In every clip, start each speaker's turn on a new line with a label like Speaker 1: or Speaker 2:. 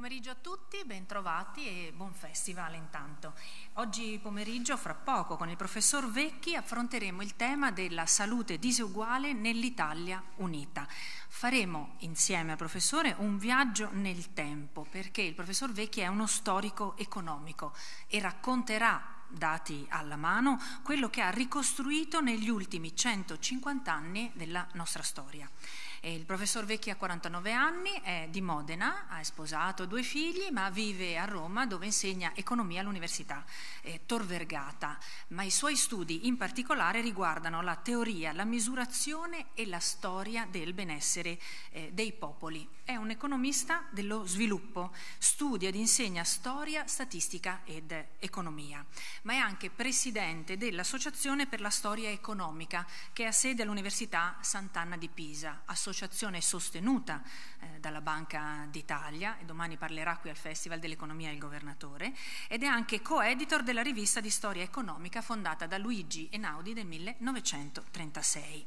Speaker 1: pomeriggio a tutti, bentrovati e buon festival intanto. Oggi pomeriggio, fra poco, con il professor Vecchi affronteremo il tema della salute disuguale nell'Italia unita. Faremo insieme al professore un viaggio nel tempo, perché il professor Vecchi è uno storico economico e racconterà, dati alla mano, quello che ha ricostruito negli ultimi 150 anni della nostra storia. Il professor Vecchi ha 49 anni, è di Modena, ha sposato 2 figli, ma vive a Roma dove insegna economia all'Università Tor Vergata. Ma i suoi studi in particolare riguardano la teoria, la misurazione e la storia del benessere dei popoli. È un economista dello sviluppo, studia ed insegna storia, statistica ed economia, ma è anche presidente dell'Associazione per la Storia Economica, che ha sede all'Università Sant'Anna di Pisa, associazione sostenuta dalla Banca d'Italia, e domani parlerà qui al Festival dell'Economia il governatore, ed è anche coeditor della rivista di storia economica fondata da Luigi Einaudi nel 1936.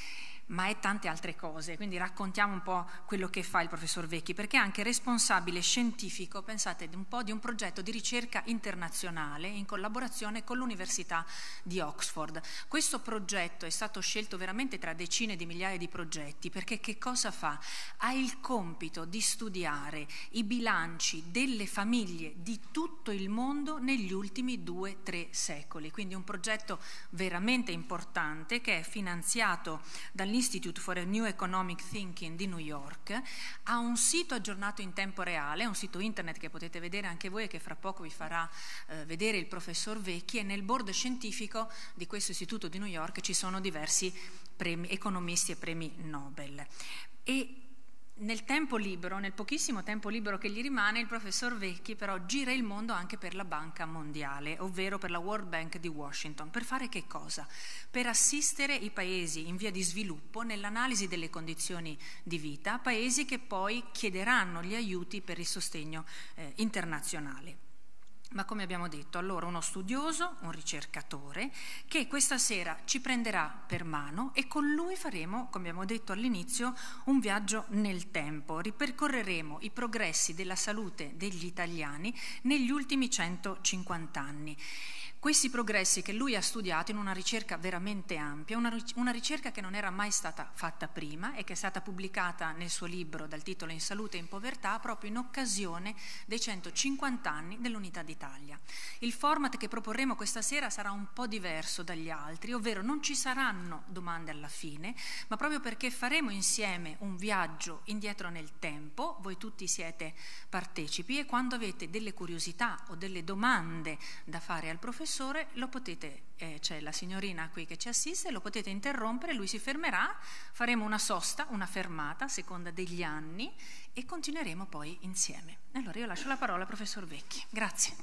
Speaker 1: Ma è tante altre cose, quindi raccontiamo un po' quello che fa il professor Vecchi, perché è anche responsabile scientifico, pensate, di un progetto di ricerca internazionale in collaborazione con l'Università di Oxford. Questo progetto è stato scelto veramente tra decine di migliaia di progetti, perché che cosa fa? Ha il compito di studiare i bilanci delle famiglie di tutto il mondo negli ultimi 2-3 secoli, quindi un progetto veramente importante che è finanziato dall'Institute for a New Economic Thinking di New York. Ha un sito aggiornato in tempo reale, un sito internet che potete vedere anche voi e che fra poco vi farà vedere il professor Vecchi, e nel board scientifico di questo istituto di New York ci sono diversi economisti e premi Nobel. E nel tempo libero, nel pochissimo tempo libero che gli rimane, il professor Vecchi però gira il mondo anche per la Banca Mondiale, ovvero per la World Bank di Washington. Per fare che cosa? Per assistere i paesi in via di sviluppo nell'analisi delle condizioni di vita, paesi che poi chiederanno gli aiuti per il sostegno internazionale. Ma come abbiamo detto, allora uno studioso, un ricercatore, che questa sera ci prenderà per mano e con lui faremo, come abbiamo detto all'inizio, un viaggio nel tempo. Ripercorreremo i progressi della salute degli italiani negli ultimi 150 anni. Questi progressi che lui ha studiato in una ricerca veramente ampia, una ricerca che non era mai stata fatta prima e che è stata pubblicata nel suo libro dal titolo In salute e in povertà proprio in occasione dei 150 anni dell'Unità d'Italia. Il format che proporremo questa sera sarà un po' diverso dagli altri, ovvero non ci saranno domande alla fine, ma proprio perché faremo insieme un viaggio indietro nel tempo, voi tutti siete partecipi, e quando avete delle curiosità o delle domande da fare al professore, lo potete, c'è la signorina qui che ci assiste, lo potete interrompere, lui si fermerà, faremo una sosta, una fermata a seconda degli anni e continueremo poi insieme. Allora io lascio la parola al professor Vecchi. Grazie.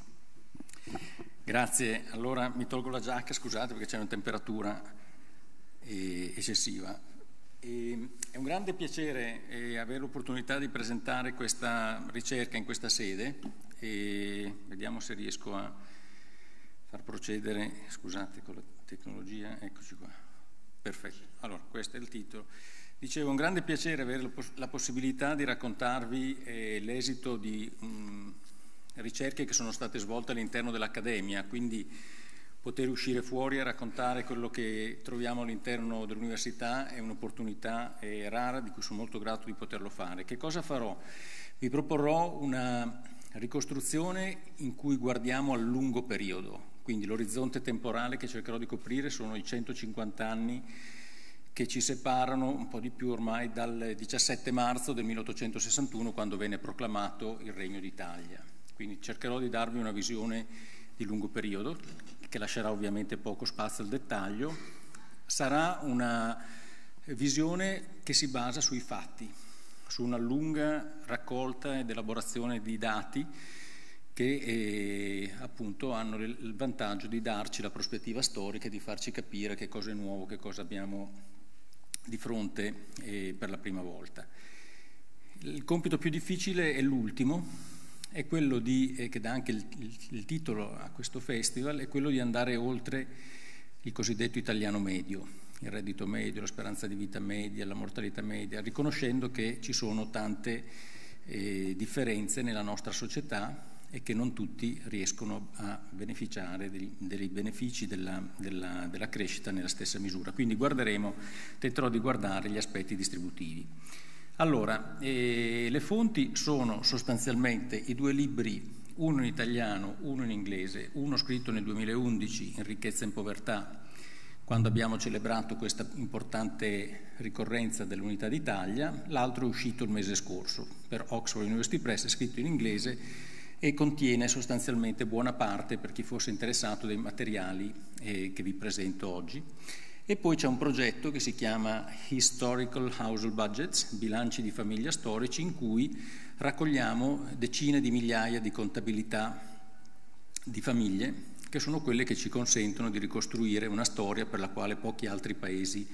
Speaker 2: Grazie. Allora mi tolgo la giacca, scusate perché c'è una temperatura eccessiva. È un grande piacere avere l'opportunità di presentare questa ricerca in questa sede e vediamo se riesco a far procedere, scusate con la tecnologia, eccoci qua, perfetto. Allora, questo è il titolo. Dicevo, un grande piacere avere la possibilità di raccontarvi l'esito di ricerche che sono state svolte all'interno dell'Accademia, quindi poter uscire fuori e raccontare quello che troviamo all'interno dell'università è un'opportunità rara di cui sono molto grato di poterlo fare. Che cosa farò? Vi proporrò una ricostruzione in cui guardiamo al lungo periodo. Quindi l'orizzonte temporale che cercherò di coprire sono i 150 anni che ci separano, un po' di più ormai, dal 17 marzo del 1861, quando venne proclamato il Regno d'Italia. Quindi cercherò di darvi una visione di lungo periodo, che lascerà ovviamente poco spazio al dettaglio. Sarà una visione che si basa sui fatti, su una lunga raccolta ed elaborazione di dati che appunto hanno il vantaggio di darci la prospettiva storica e di farci capire che cosa è nuovo, che cosa abbiamo di fronte per la prima volta. Il compito più difficile è l'ultimo, è quello che dà anche il titolo a questo festival, è quello di andare oltre il cosiddetto italiano medio, il reddito medio, la speranza di vita media, la mortalità media, riconoscendo che ci sono tante differenze nella nostra società e che non tutti riescono a beneficiare dei benefici della crescita nella stessa misura. Quindi tenterò di guardare gli aspetti distributivi. Allora, le fonti sono sostanzialmente i due libri, uno in italiano, uno in inglese, uno scritto nel 2011 in Ricchezza in povertà, quando abbiamo celebrato questa importante ricorrenza dell'Unità d'Italia, l'altro è uscito il mese scorso per Oxford University Press, è scritto in inglese e contiene sostanzialmente buona parte, per chi fosse interessato, dei materiali che vi presento oggi. E poi c'è un progetto che si chiama Historical Household Budgets, bilanci di famiglia storici, in cui raccogliamo decine di migliaia di contabilità di famiglie, che sono quelle che ci consentono di ricostruire una storia per la quale pochi altri paesi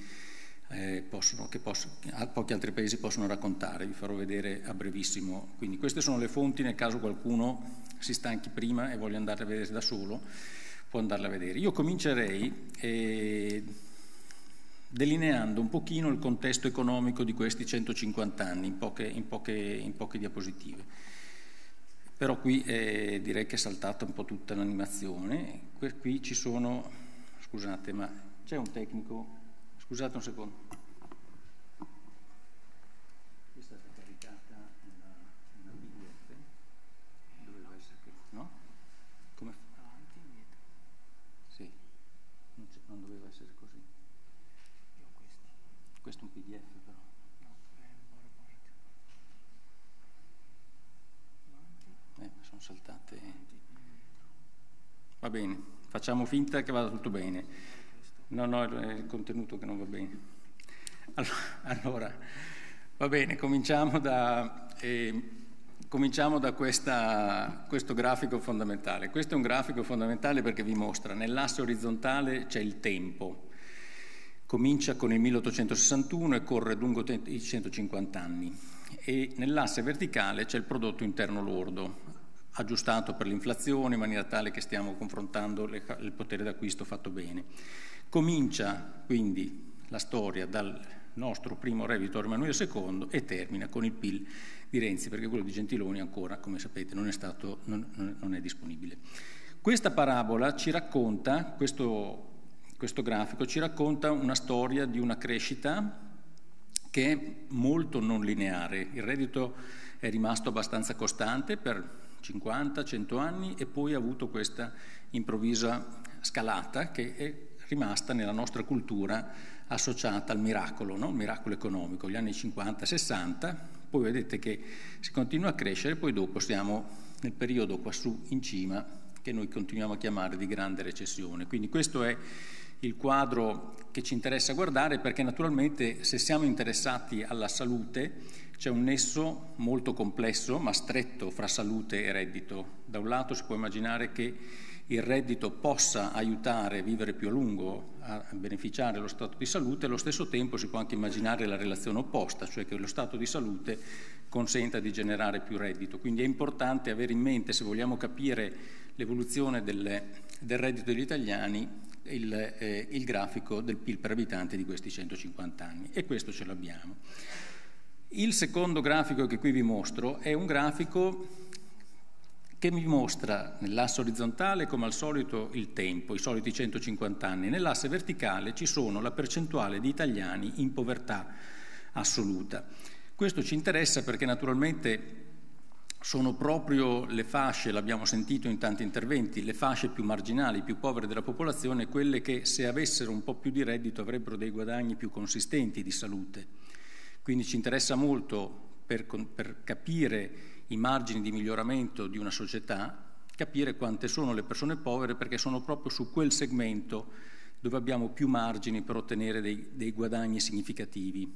Speaker 2: possono raccontare. Vi farò vedere a brevissimo. Quindi queste sono le fonti, nel caso qualcuno si stanchi prima e voglia andare a vedere da solo, può andarle a vedere. Io comincerei delineando un pochino il contesto economico di questi 150 anni in poche diapositive. Però qui direi che è saltata un po' tutta l'animazione. Qui ci sono, scusate, ma c'è un tecnico? Scusate un secondo. Qui è stata caricata una PDF, doveva essere qui, no? Come? Avanti e indietro. Sì, non doveva essere così. Io ho questo. Questo è un PDF però. No, è un PowerPoint. Avanti. Sono saltate. Va bene, facciamo finta che vada tutto bene. No, è il contenuto che non va bene. Allora va bene, cominciamo da questo grafico fondamentale. Questo è un grafico fondamentale perché vi mostra, nell'asse orizzontale c'è il tempo, comincia con il 1861 e corre lungo i 150 anni, e nell'asse verticale c'è il prodotto interno lordo, aggiustato per l'inflazione in maniera tale che stiamo confrontando il potere d'acquisto fatto bene. Comincia quindi la storia dal nostro primo re Vittorio Emanuele II e termina con il PIL di Renzi, perché quello di Gentiloni ancora, come sapete, non è disponibile. Questa parabola ci racconta, questo grafico ci racconta una storia di una crescita che è molto non lineare. Il reddito è rimasto abbastanza costante per 50-100 anni e poi ha avuto questa improvvisa scalata che è rimasta nella nostra cultura associata al miracolo, no? Il miracolo economico, gli anni 50-60, poi vedete che si continua a crescere, poi dopo siamo nel periodo quassù in cima che noi continuiamo a chiamare di grande recessione. Quindi questo è il quadro che ci interessa guardare, perché naturalmente se siamo interessati alla salute c'è un nesso molto complesso ma stretto fra salute e reddito. Da un lato si può immaginare che il reddito possa aiutare a vivere più a lungo, a beneficiare dello stato di salute, allo stesso tempo si può anche immaginare la relazione opposta, cioè che lo stato di salute consenta di generare più reddito. Quindi è importante avere in mente, se vogliamo capire l'evoluzione del reddito degli italiani, il grafico del PIL per abitante di questi 150 anni, e questo ce l'abbiamo. Il secondo grafico che qui vi mostro è un grafico che mi mostra nell'asse orizzontale, come al solito, il tempo, i soliti 150 anni. Nell'asse verticale ci sono la percentuale di italiani in povertà assoluta. Questo ci interessa perché naturalmente sono proprio le fasce, l'abbiamo sentito in tanti interventi, le fasce più marginali, più povere della popolazione, quelle che se avessero un po' più di reddito avrebbero dei guadagni più consistenti di salute. Quindi ci interessa molto per capire i margini di miglioramento di una società, capire quante sono le persone povere, perché sono proprio su quel segmento dove abbiamo più margini per ottenere dei guadagni significativi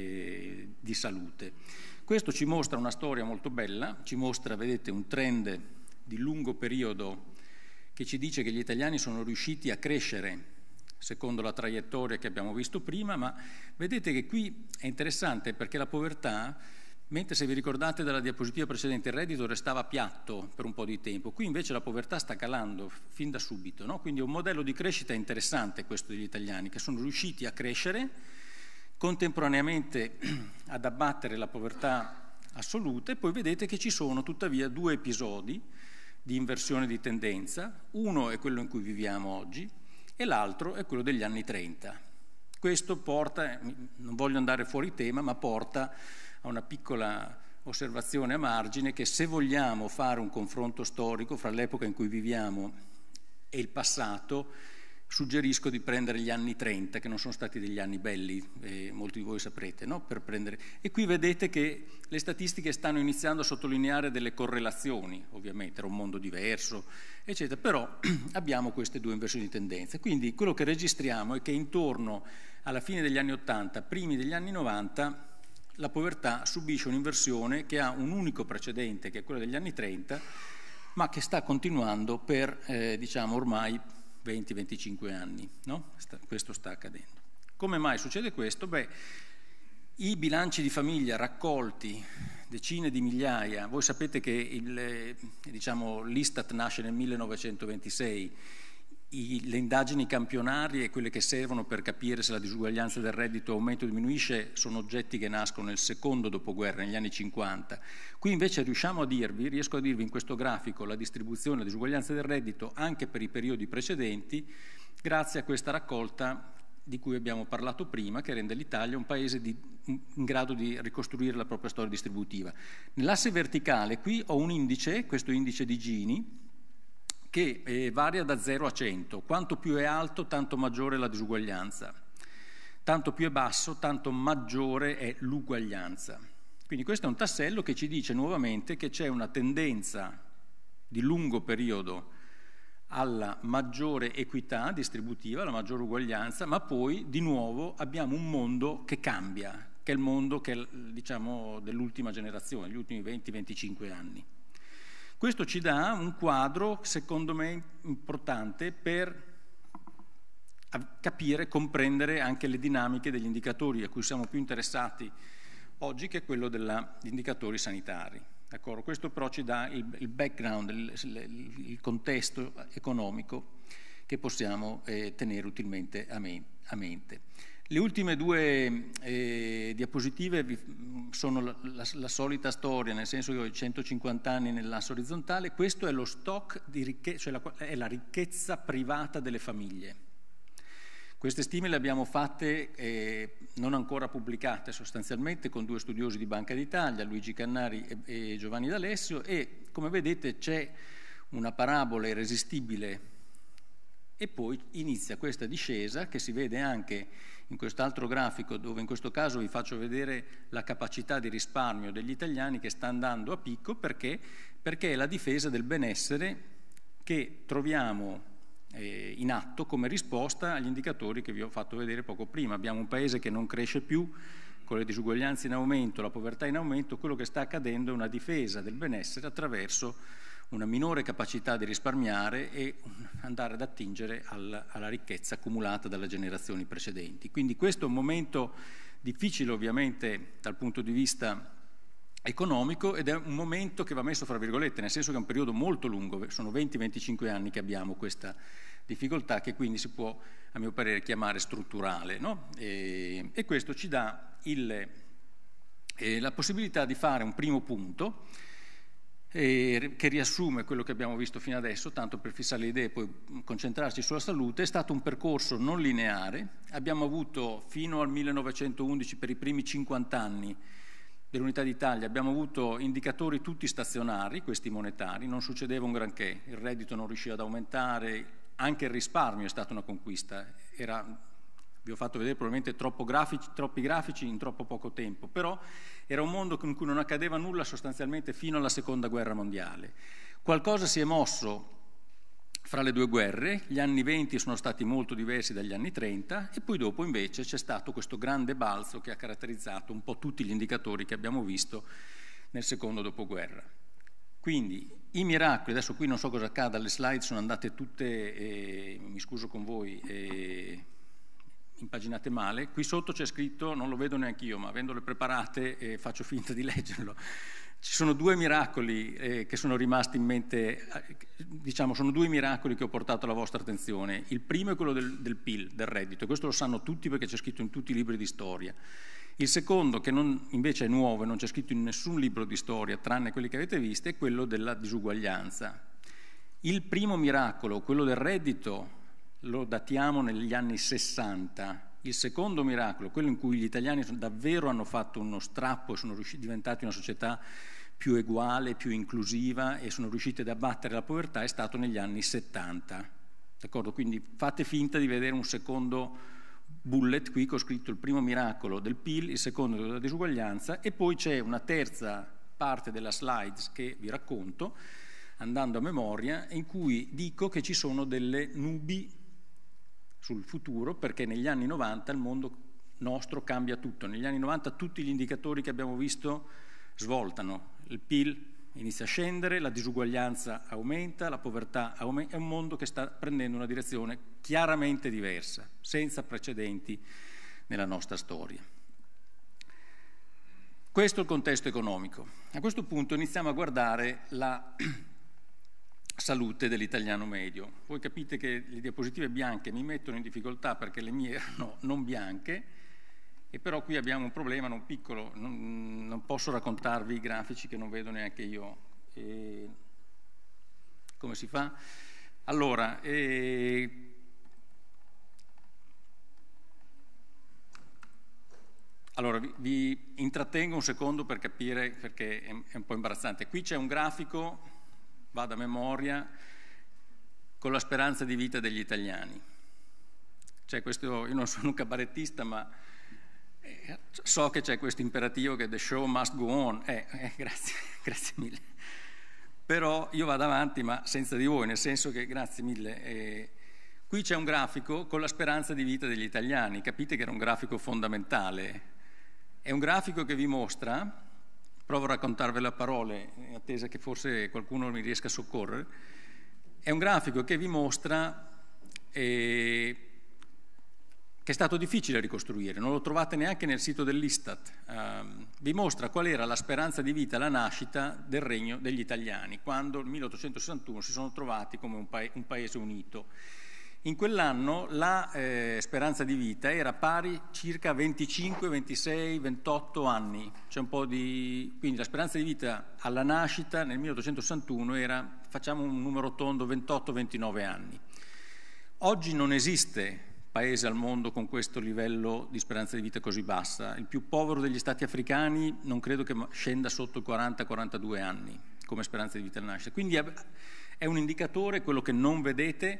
Speaker 2: di salute. Questo ci mostra una storia molto bella, ci mostra, vedete, un trend di lungo periodo che ci dice che gli italiani sono riusciti a crescere secondo la traiettoria che abbiamo visto prima, ma vedete che qui è interessante perché la povertà, mentre se vi ricordate dalla diapositiva precedente il reddito restava piatto per un po' di tempo, qui invece la povertà sta calando fin da subito, no? Quindi è un modello di crescita interessante questo degli italiani, che sono riusciti a crescere, contemporaneamente ad abbattere la povertà assolute, poi vedete che ci sono tuttavia due episodi di inversione di tendenza, uno è quello in cui viviamo oggi e l'altro è quello degli anni 30. Questo porta, non voglio andare fuori tema, ma porta a una piccola osservazione a margine che se vogliamo fare un confronto storico fra l'epoca in cui viviamo e il passato, suggerisco di prendere gli anni 30, che non sono stati degli anni belli, molti di voi saprete, no? E qui vedete che le statistiche stanno iniziando a sottolineare delle correlazioni, ovviamente era un mondo diverso, eccetera, però abbiamo queste due inversioni di tendenza. Quindi quello che registriamo è che intorno alla fine degli anni 80, primi degli anni 90, la povertà subisce un'inversione che ha un unico precedente, che è quello degli anni 30, ma che sta continuando per, diciamo, ormai 20-25 anni, no? Questo sta accadendo. Come mai succede questo? Beh, i bilanci di famiglia raccolti, decine di migliaia, voi sapete che l'Istat nasce nel 1926, le indagini campionarie, quelle che servono per capire se la disuguaglianza del reddito aumenta o diminuisce, sono oggetti che nascono nel secondo dopoguerra, negli anni 50. Qui invece riesco a dirvi in questo grafico la distribuzione, la disuguaglianza del reddito anche per i periodi precedenti, grazie a questa raccolta di cui abbiamo parlato prima, che rende l'Italia un paese in grado di ricostruire la propria storia distributiva. Nell'asse verticale qui ho un indice, questo indice di Gini, che varia da 0 a 100. Quanto più è alto, tanto maggiore è la disuguaglianza. Tanto più è basso, tanto maggiore è l'uguaglianza. Quindi questo è un tassello che ci dice nuovamente che c'è una tendenza di lungo periodo alla maggiore equità distributiva, alla maggiore uguaglianza, ma poi di nuovo abbiamo un mondo che cambia, che è il mondo diciamo, dell'ultima generazione, gli ultimi 20-25 anni. Questo ci dà un quadro, secondo me, importante per capire, comprendere anche le dinamiche degli indicatori a cui siamo più interessati oggi, che è quello degli indicatori sanitari. D'accordo? Questo però ci dà il background, il contesto economico che possiamo tenere utilmente a mente. Le ultime due diapositive sono la solita storia, nel senso che ho 150 anni nell'asse orizzontale. Questo è lo stock di ricchezza, cioè è la ricchezza privata delle famiglie. Queste stime le abbiamo fatte non ancora pubblicate sostanzialmente con due studiosi di Banca d'Italia, Luigi Cannari e Giovanni D'Alessio, e come vedete c'è una parabola irresistibile e poi inizia questa discesa che si vede anche in quest'altro grafico, dove in questo caso vi faccio vedere la capacità di risparmio degli italiani che sta andando a picco. Perché è la difesa del benessere che troviamo in atto come risposta agli indicatori che vi ho fatto vedere poco prima. Abbiamo un paese che non cresce più, con le disuguaglianze in aumento, la povertà in aumento. Quello che sta accadendo è una difesa del benessere attraverso una minore capacità di risparmiare e andare ad attingere alla ricchezza accumulata dalle generazioni precedenti. Quindi questo è un momento difficile ovviamente dal punto di vista economico, ed è un momento che va messo fra virgolette, nel senso che è un periodo molto lungo, sono 20-25 anni che abbiamo questa difficoltà, che quindi si può, a mio parere, chiamare strutturale, no? E questo ci dà la possibilità di fare un primo punto che riassume quello che abbiamo visto fino adesso, tanto per fissare le idee e poi concentrarci sulla salute. È stato un percorso non lineare, abbiamo avuto fino al 1911, per i primi 50 anni dell'Unità d'Italia, abbiamo avuto indicatori tutti stazionari, questi monetari, non succedeva un granché, il reddito non riusciva ad aumentare, anche il risparmio è stata una conquista, vi ho fatto vedere probabilmente troppi grafici in troppo poco tempo, però era un mondo in cui non accadeva nulla sostanzialmente fino alla Seconda Guerra Mondiale. Qualcosa si è mosso fra le due guerre, gli anni 20 sono stati molto diversi dagli anni 30 e poi dopo invece c'è stato questo grande balzo che ha caratterizzato un po' tutti gli indicatori che abbiamo visto nel secondo dopoguerra. Quindi i miracoli, adesso qui non so cosa accada, le slide sono andate tutte, mi scuso con voi, impaginate male. Qui sotto c'è scritto, non lo vedo neanche io, ma avendole preparate faccio finta di leggerlo. Ci sono due miracoli che sono rimasti in mente, diciamo sono due miracoli che ho portato alla vostra attenzione. Il primo è quello del PIL, del reddito, questo lo sanno tutti perché c'è scritto in tutti i libri di storia. Il secondo, che invece è nuovo e non c'è scritto in nessun libro di storia, tranne quelli che avete visto, è quello della disuguaglianza. Il primo miracolo, quello del reddito, lo datiamo negli anni 60. Il secondo miracolo, quello in cui gli italiani davvero hanno fatto uno strappo e sono diventati una società più eguale, più inclusiva e sono riusciti ad abbattere la povertà, è stato negli anni 70. D'accordo? Quindi fate finta di vedere un secondo bullet qui che ho scritto il primo miracolo del PIL, il secondo della disuguaglianza, e poi c'è una terza parte della slides che vi racconto, andando a memoria, in cui dico che ci sono delle nubi sul futuro, perché negli anni 90 il mondo nostro cambia tutto. Negli anni 90 tutti gli indicatori che abbiamo visto svoltano. Il PIL inizia a scendere, la disuguaglianza aumenta, la povertà aumenta, è un mondo che sta prendendo una direzione chiaramente diversa, senza precedenti nella nostra storia. Questo è il contesto economico. A questo punto iniziamo a guardare la salute dell'italiano medio. Voi capite che le diapositive bianche mi mettono in difficoltà perché le mie erano non bianche, e però qui abbiamo un problema non piccolo, non posso raccontarvi i grafici che non vedo neanche io. Come si fa? Allora, vi intrattengo un secondo per capire, perché è un po' imbarazzante. Qui c'è un grafico, vado a memoria, con la speranza di vita degli italiani. C'è questo, io non sono un cabarettista, ma so che c'è questo imperativo che the show must go on. Grazie mille. Però io vado avanti, ma senza di voi, nel senso che, grazie mille, qui c'è un grafico con la speranza di vita degli italiani. Capite che era un grafico fondamentale. È un grafico che vi mostra, provo a raccontarvelo a parole, in attesa che forse qualcuno mi riesca a soccorrere, è un grafico che vi mostra che è stato difficile ricostruire, non lo trovate neanche nel sito dell'Istat. Vi mostra qual era la speranza di vita alla nascita del regno degli italiani, quando nel 1861 si sono trovati come un paese unito. In quell'anno la speranza di vita era pari circa 25, 26, 28 anni, c'è un po' di... quindi la speranza di vita alla nascita nel 1861 era, facciamo un numero tondo, 28-29 anni. Oggi non esiste paese al mondo con questo livello di speranza di vita così bassa. Il più povero degli stati africani non credo che scenda sotto i 40-42 anni come speranza di vita alla nascita. Quindi è un indicatore, quello che non vedete,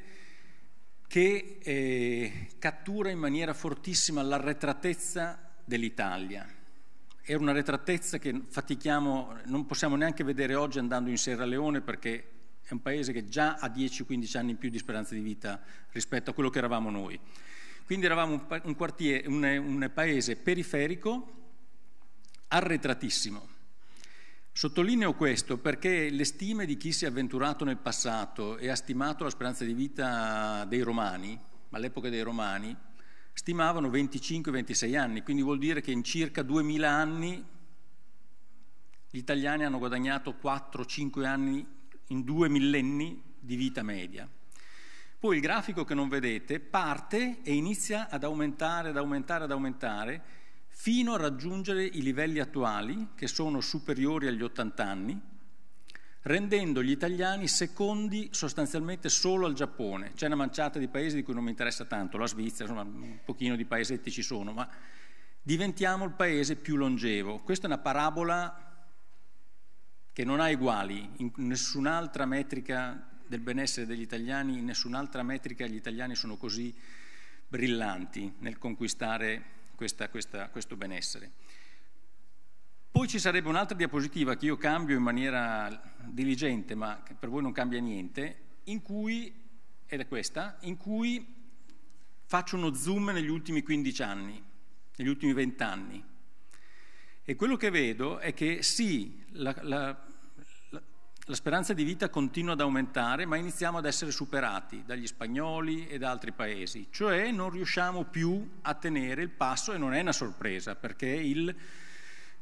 Speaker 2: che cattura in maniera fortissima l'arretratezza dell'Italia. È una arretratezza che fatichiamo, non possiamo neanche vedere oggi andando in Sierra Leone, perché è un paese che già ha 10-15 anni in più di speranza di vita rispetto a quello che eravamo noi. Quindi eravamo un paese periferico, arretratissimo. Sottolineo questo perché le stime di chi si è avventurato nel passato e ha stimato la speranza di vita dei Romani, all'epoca dei Romani, stimavano 25-26 anni, quindi vuol dire che in circa 2000 anni gli italiani hanno guadagnato 4-5 anni in 2 millenni di vita media. Poi il grafico che non vedete parte e inizia ad aumentare, fino a raggiungere i livelli attuali, che sono superiori agli 80 anni, rendendo gli italiani secondi sostanzialmente solo al Giappone. C'è una manciata di paesi di cui non mi interessa tanto, la Svizzera, insomma un pochino di paesetti ci sono, ma diventiamo il paese più longevo. Questa è una parabola che non ha eguali in nessun'altra metrica del benessere degli italiani, in nessun'altra metrica gli italiani sono così brillanti nel conquistare questo benessere. Poi ci sarebbe un'altra diapositiva che io cambio in maniera diligente, ma che per voi non cambia niente, in cui, ed è questa, in cui faccio uno zoom negli ultimi 15 anni, negli ultimi 20 anni. E quello che vedo è che sì, la speranza di vita continua ad aumentare, ma iniziamo ad essere superati dagli spagnoli e da altri paesi, cioè non riusciamo più a tenere il passo, e non è una sorpresa, perché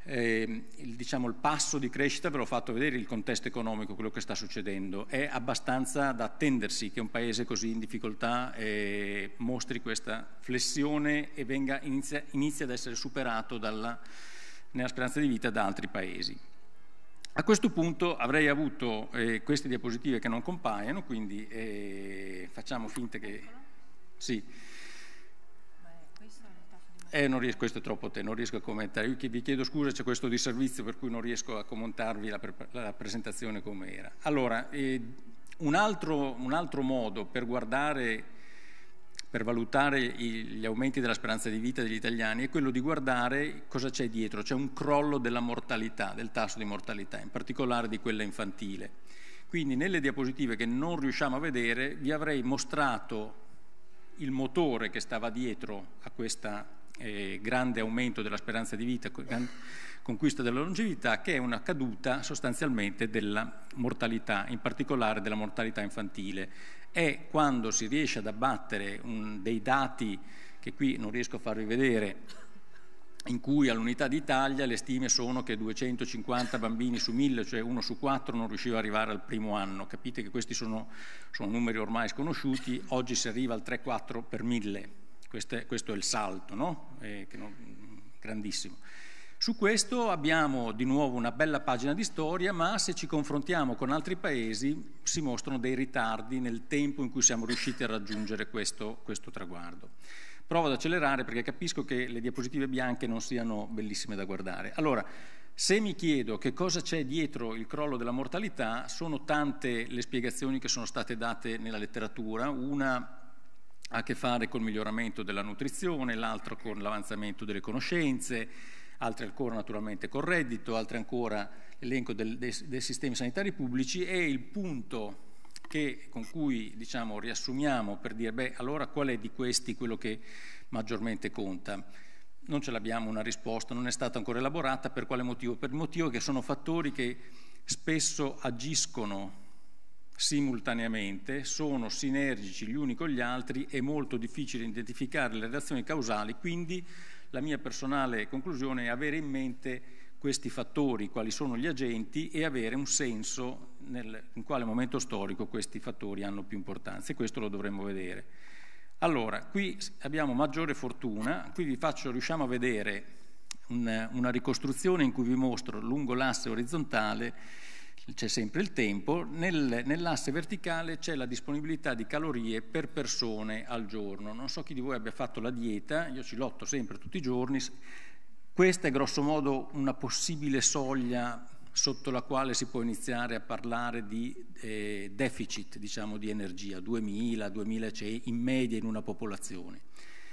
Speaker 2: il passo di crescita, ve l'ho fatto vedere, il contesto economico, quello che sta succedendo. È abbastanza da attendersi che un paese così in difficoltà mostri questa flessione e inizi ad essere superato nella speranza di vita da altri paesi. A questo punto avrei avuto queste diapositive che non compaiono, quindi facciamo finta che... Sì. Questo è troppo non riesco a commentare. Io vi chiedo scusa, c'è questo disservizio per cui non riesco a commentarvi la presentazione come era. Allora, un altro modo per valutare gli aumenti della speranza di vita degli italiani è quello di guardare cosa c'è dietro. C'è un crollo della mortalità, del tasso di mortalità, in particolare di quella infantile. Quindi nelle diapositive che non riusciamo a vedere vi avrei mostrato il motore che stava dietro a questa grande aumento della speranza di vita, conquista della longevità, che è una caduta sostanzialmente della mortalità, in particolare della mortalità infantile. È quando si riesce ad abbattere dei dati che qui non riesco a farvi vedere, in cui all'unità d'Italia le stime sono che 250 bambini su 1000, cioè 1 su 4, non riusciva ad arrivare al primo anno. Capite che questi sono numeri ormai sconosciuti, oggi si arriva al 3-4 per 1000. Questo è il salto, no? Grandissimo. Su questo abbiamo di nuovo una bella pagina di storia, ma se ci confrontiamo con altri paesi si mostrano dei ritardi nel tempo in cui siamo riusciti a raggiungere questo traguardo. Provo ad accelerare perché capisco che le diapositive bianche non siano bellissime da guardare. Allora, se mi chiedo che cosa c'è dietro il crollo della mortalità, sono tante le spiegazioni che sono state date nella letteratura. Una ha a che fare col miglioramento della nutrizione, l'altro con l'avanzamento delle conoscenze, altre ancora naturalmente col reddito, altre ancora l'elenco dei sistemi sanitari pubblici, e il punto con cui riassumiamo per dire allora qual è di questi quello che maggiormente conta. Non ce l'abbiamo una risposta, non è stata ancora elaborata. Per quale motivo? Per il motivo che sono fattori che spesso agiscono simultaneamente, sono sinergici gli uni con gli altri, è molto difficile identificare le relazioni causali, quindi la mia personale conclusione è avere in mente questi fattori, quali sono gli agenti, e avere un senso in quale momento storico questi fattori hanno più importanza, e questo lo dovremmo vedere. Allora, qui abbiamo maggiore fortuna, qui riusciamo a vedere una ricostruzione in cui vi mostro lungo l'asse orizzontale c'è sempre il tempo, nell'asse verticale c'è la disponibilità di calorie per persone al giorno. Non so chi di voi abbia fatto la dieta, io ci lotto sempre tutti i giorni. Questa è grosso modo una possibile soglia sotto la quale si può iniziare a parlare di deficit, di energia, 2000, 2100 in media in una popolazione.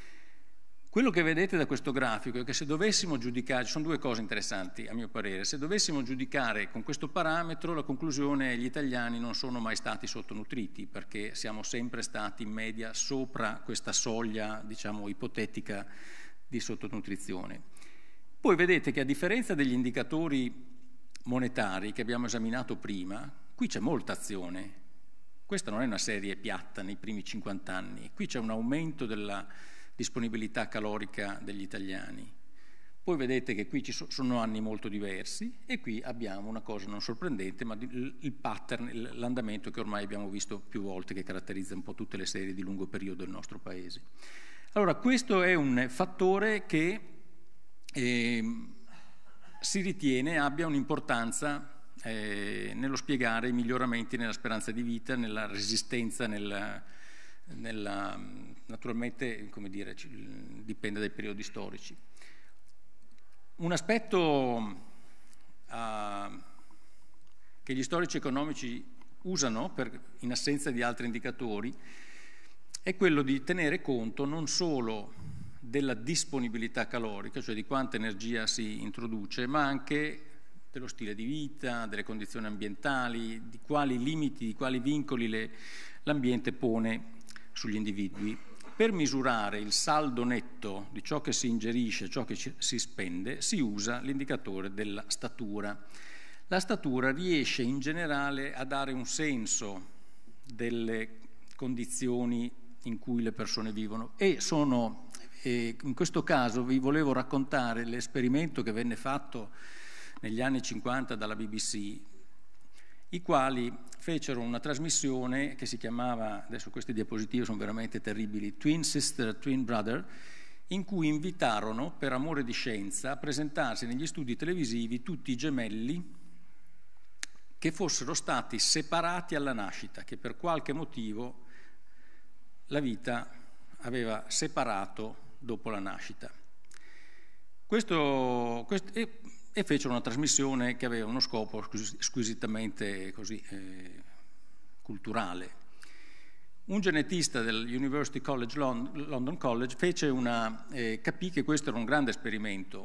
Speaker 2: Quello che vedete da questo grafico è che se dovessimo giudicare, ci sono due cose interessanti a mio parere, se dovessimo giudicare con questo parametro, la conclusione è che gli italiani non sono mai stati sottonutriti, perché siamo sempre stati in media sopra questa soglia, ipotetica di sottonutrizione. Poi vedete che a differenza degli indicatori monetari che abbiamo esaminato prima, qui c'è molta azione. Questa non è una serie piatta nei primi 50 anni, qui c'è un aumento della disponibilità calorica degli italiani. Poi vedete che qui ci sono anni molto diversi, e qui abbiamo una cosa non sorprendente, ma il pattern, l'andamento che ormai abbiamo visto più volte, che caratterizza un po' tutte le serie di lungo periodo del nostro paese. Allora, questo è un fattore che si ritiene abbia un'importanza nello spiegare i miglioramenti nella speranza di vita, nella resistenza, naturalmente, dipende dai periodi storici. Un aspetto che gli storici economici usano in assenza di altri indicatori è quello di tenere conto non solo della disponibilità calorica, cioè di quanta energia si introduce, ma anche dello stile di vita, delle condizioni ambientali, di quali limiti, di quali vincoli l'ambiente pone sugli individui. Per misurare il saldo netto di ciò che si ingerisce, ciò che si spende, si usa l'indicatore della statura. La statura riesce in generale a dare un senso delle condizioni in cui le persone vivono, e sono E in questo caso vi volevo raccontare l'esperimento che venne fatto negli anni 50 dalla BBC, i quali fecero una trasmissione che si chiamava, adesso queste diapositive sono veramente terribili, Twin Sister, Twin Brother, in cui invitarono, per amore di scienza, a presentarsi negli studi televisivi tutti i gemelli che fossero stati separati alla nascita, che per qualche motivo la vita aveva separato dopo la nascita. E fecero una trasmissione che aveva uno scopo squisitamente così, culturale. Un genetista dell'University College London College capì che questo era un grande esperimento,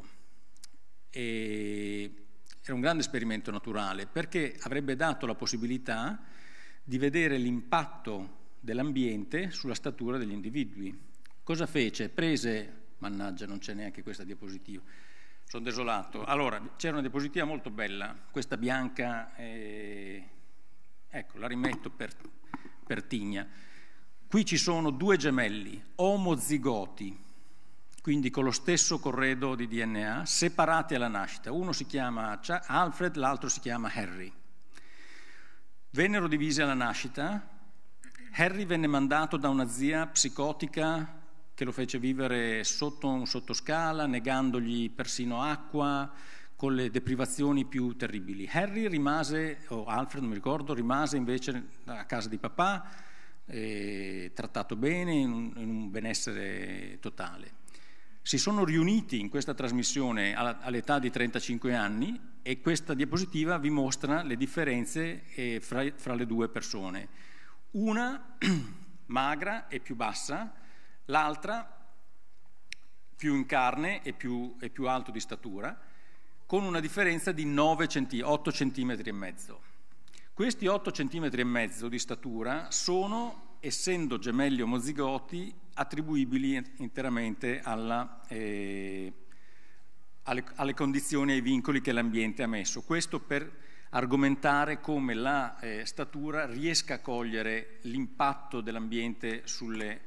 Speaker 2: era un grande esperimento naturale, perché avrebbe dato la possibilità di vedere l'impatto dell'ambiente sulla statura degli individui. Cosa fece? Mannaggia, non c'è neanche questa diapositiva, sono desolato. Allora, c'era una diapositiva molto bella, questa bianca, ecco, la rimetto per tigna. Qui ci sono due gemelli, omozigoti, quindi con lo stesso corredo di DNA, separati alla nascita. Uno si chiama Alfred, l'altro si chiama Harry. Vennero divisi alla nascita. Harry venne mandato da una zia psicotica che lo fece vivere sotto un sottoscala, negandogli persino acqua, con le deprivazioni più terribili. Harry Alfred non mi ricordo, rimase invece a casa di papà, trattato bene, in un benessere totale. Si sono riuniti in questa trasmissione all'età di 35 anni e questa diapositiva vi mostra le differenze fra le due persone. Una magra e più bassa, l'altra più in carne e più alto di statura, con una differenza di 8 centimetri e mezzo. Questi 8 centimetri e mezzo di statura sono, essendo gemelli omozigoti, attribuibili interamente alle condizioni e ai vincoli che l'ambiente ha messo. Questo per argomentare come la statura riesca a cogliere l'impatto dell'ambiente sulle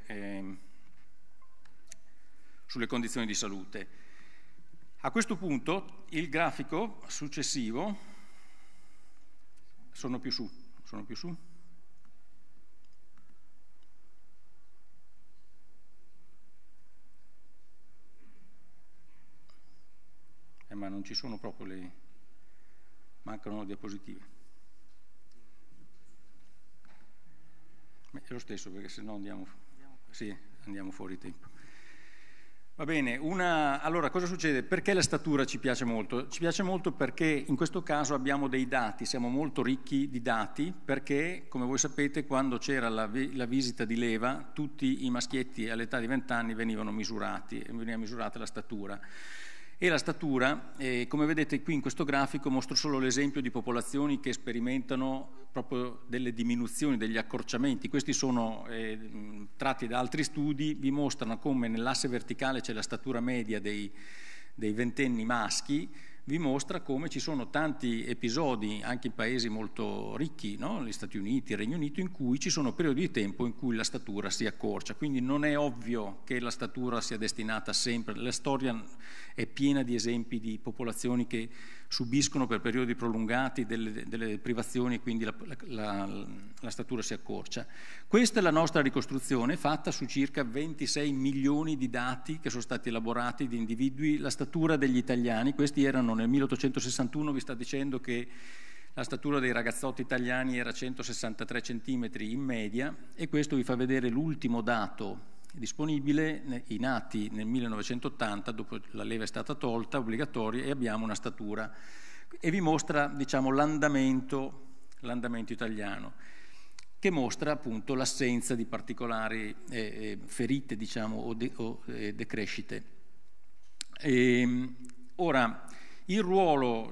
Speaker 2: condizioni di salute. A questo punto il grafico successivo, sono più su. Ma non ci sono proprio mancano le diapositive. È lo stesso, perché se no andiamo fuori tempo. Va bene, allora cosa succede? Perché la statura ci piace molto? Ci piace molto perché in questo caso abbiamo dei dati, siamo molto ricchi di dati, perché come voi sapete quando c'era la visita di leva tutti i maschietti all'età di 20 anni venivano misurati e veniva misurata la statura. E la statura, come vedete qui in questo grafico, mostro solo l'esempio di popolazioni che sperimentano proprio delle diminuzioni, degli accorciamenti. Questi sono tratti da altri studi, vi mostrano come nell'asse verticale c'è la statura media dei ventenni maschi, vi mostra come ci sono tanti episodi, anche in paesi molto ricchi, no? Gli Stati Uniti, il Regno Unito, in cui ci sono periodi di tempo in cui la statura si accorcia. Quindi non è ovvio che la statura sia destinata sempre. La storia è piena di esempi di popolazioni che subiscono per periodi prolungati delle privazioni e quindi la statura si accorcia. Questa è la nostra ricostruzione fatta su circa 26 milioni di dati che sono stati elaborati di individui. La statura degli italiani, questi erano nel 1861, vi sta dicendo che la statura dei ragazzotti italiani era 163 centimetri in media, e questo vi fa vedere l'ultimo dato disponibile, i nati nel 1980, dopo la leva è stata tolta, obbligatoria, e abbiamo una statura, e vi mostra, diciamo, l'andamento italiano, che mostra appunto l'assenza di particolari ferite, diciamo, o decrescite. Ora, il ruolo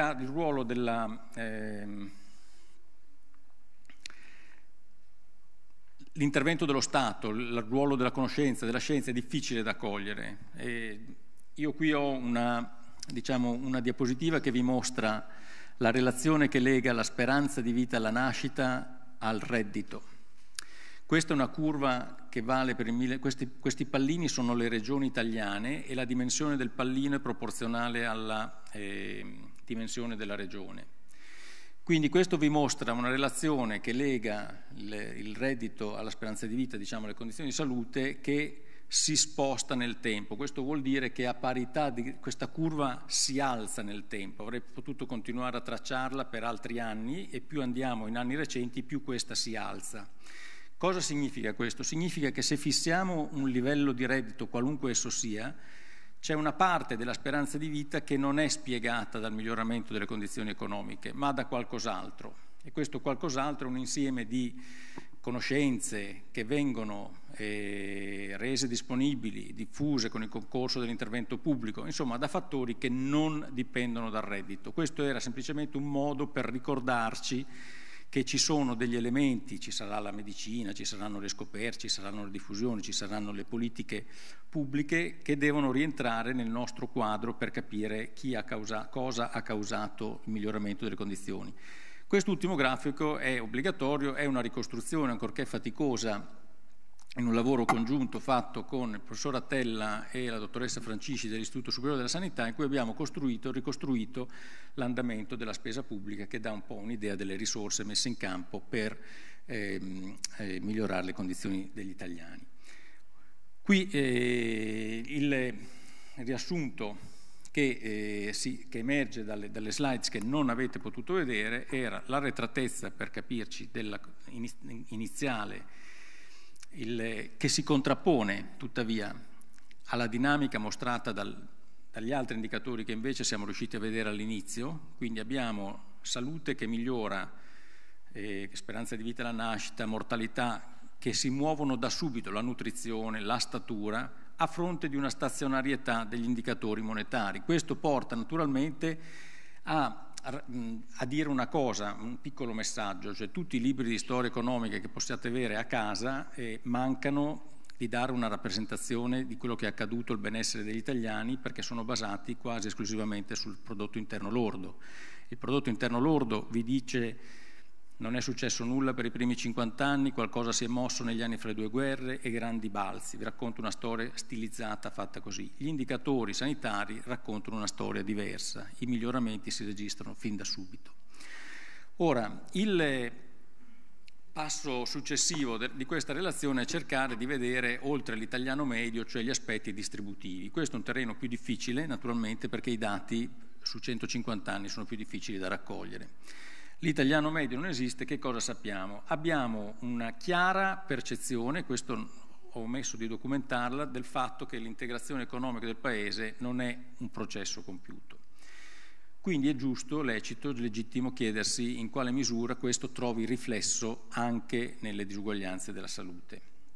Speaker 2: l'intervento dello Stato, il ruolo della conoscenza, della scienza è difficile da cogliere. Io qui ho una diapositiva che vi mostra la relazione che lega la speranza di vita alla nascita al reddito. Questa è una curva che vale per questi pallini sono le regioni italiane e la dimensione del pallino è proporzionale alla dimensione della regione. Quindi questo vi mostra una relazione che lega il reddito alla speranza di vita, diciamo alle condizioni di salute, che si sposta nel tempo. Questo vuol dire che a parità di questa curva si alza nel tempo. Avrei potuto continuare a tracciarla per altri anni e più andiamo in anni recenti più questa si alza. Cosa significa questo? Significa che se fissiamo un livello di reddito, qualunque esso sia, c'è una parte della speranza di vita che non è spiegata dal miglioramento delle condizioni economiche, ma da qualcos'altro. E questo qualcos'altro è un insieme di conoscenze che vengono rese disponibili, diffuse con il concorso dell'intervento pubblico, insomma da fattori che non dipendono dal reddito. Questo era semplicemente un modo per ricordarci che ci sono degli elementi, ci sarà la medicina, ci saranno le scoperte, ci saranno le diffusioni, ci saranno le politiche pubbliche che devono rientrare nel nostro quadro per capire cosa ha causato il miglioramento delle condizioni. Quest'ultimo grafico è obbligatorio, è una ricostruzione ancorché faticosa in un lavoro congiunto fatto con il professor Attella e la dottoressa Francisci dell'Istituto Superiore della Sanità, in cui abbiamo ricostruito l'andamento della spesa pubblica, che dà un po' un'idea delle risorse messe in campo per migliorare le condizioni degli italiani. Qui il riassunto che emerge dalle slides che non avete potuto vedere era l'arretratezza, per capirci, iniziale, che si contrappone tuttavia alla dinamica mostrata dagli altri indicatori che invece siamo riusciti a vedere all'inizio. Quindi abbiamo salute che migliora, speranza di vita alla nascita, mortalità che si muovono da subito, la nutrizione, la statura, a fronte di una stazionarietà degli indicatori monetari. Questo porta naturalmente a dire una cosa, un piccolo messaggio, cioè tutti i libri di storia economica che possiate avere a casa mancano di dare una rappresentazione di quello che è accaduto al benessere degli italiani, perché sono basati quasi esclusivamente sul prodotto interno lordo. Il prodotto interno lordo vi dice non è successo nulla per i primi 50 anni, qualcosa si è mosso negli anni fra le due guerre e grandi balzi. Vi racconto una storia stilizzata fatta così. Gli indicatori sanitari raccontano una storia diversa, i miglioramenti si registrano fin da subito. Ora, il passo successivo di questa relazione è cercare di vedere oltre l'italiano medio, cioè gli aspetti distributivi. Questo è un terreno più difficile, naturalmente, perché i dati su 150 anni sono più difficili da raccogliere. L'italiano medio non esiste, che cosa sappiamo? Abbiamo una chiara percezione, questo ho omesso di documentarla, del fatto che l'integrazione economica del Paese non è un processo compiuto. Quindi è giusto, lecito, legittimo chiedersi in quale misura questo trovi riflesso anche nelle disuguaglianze della salute.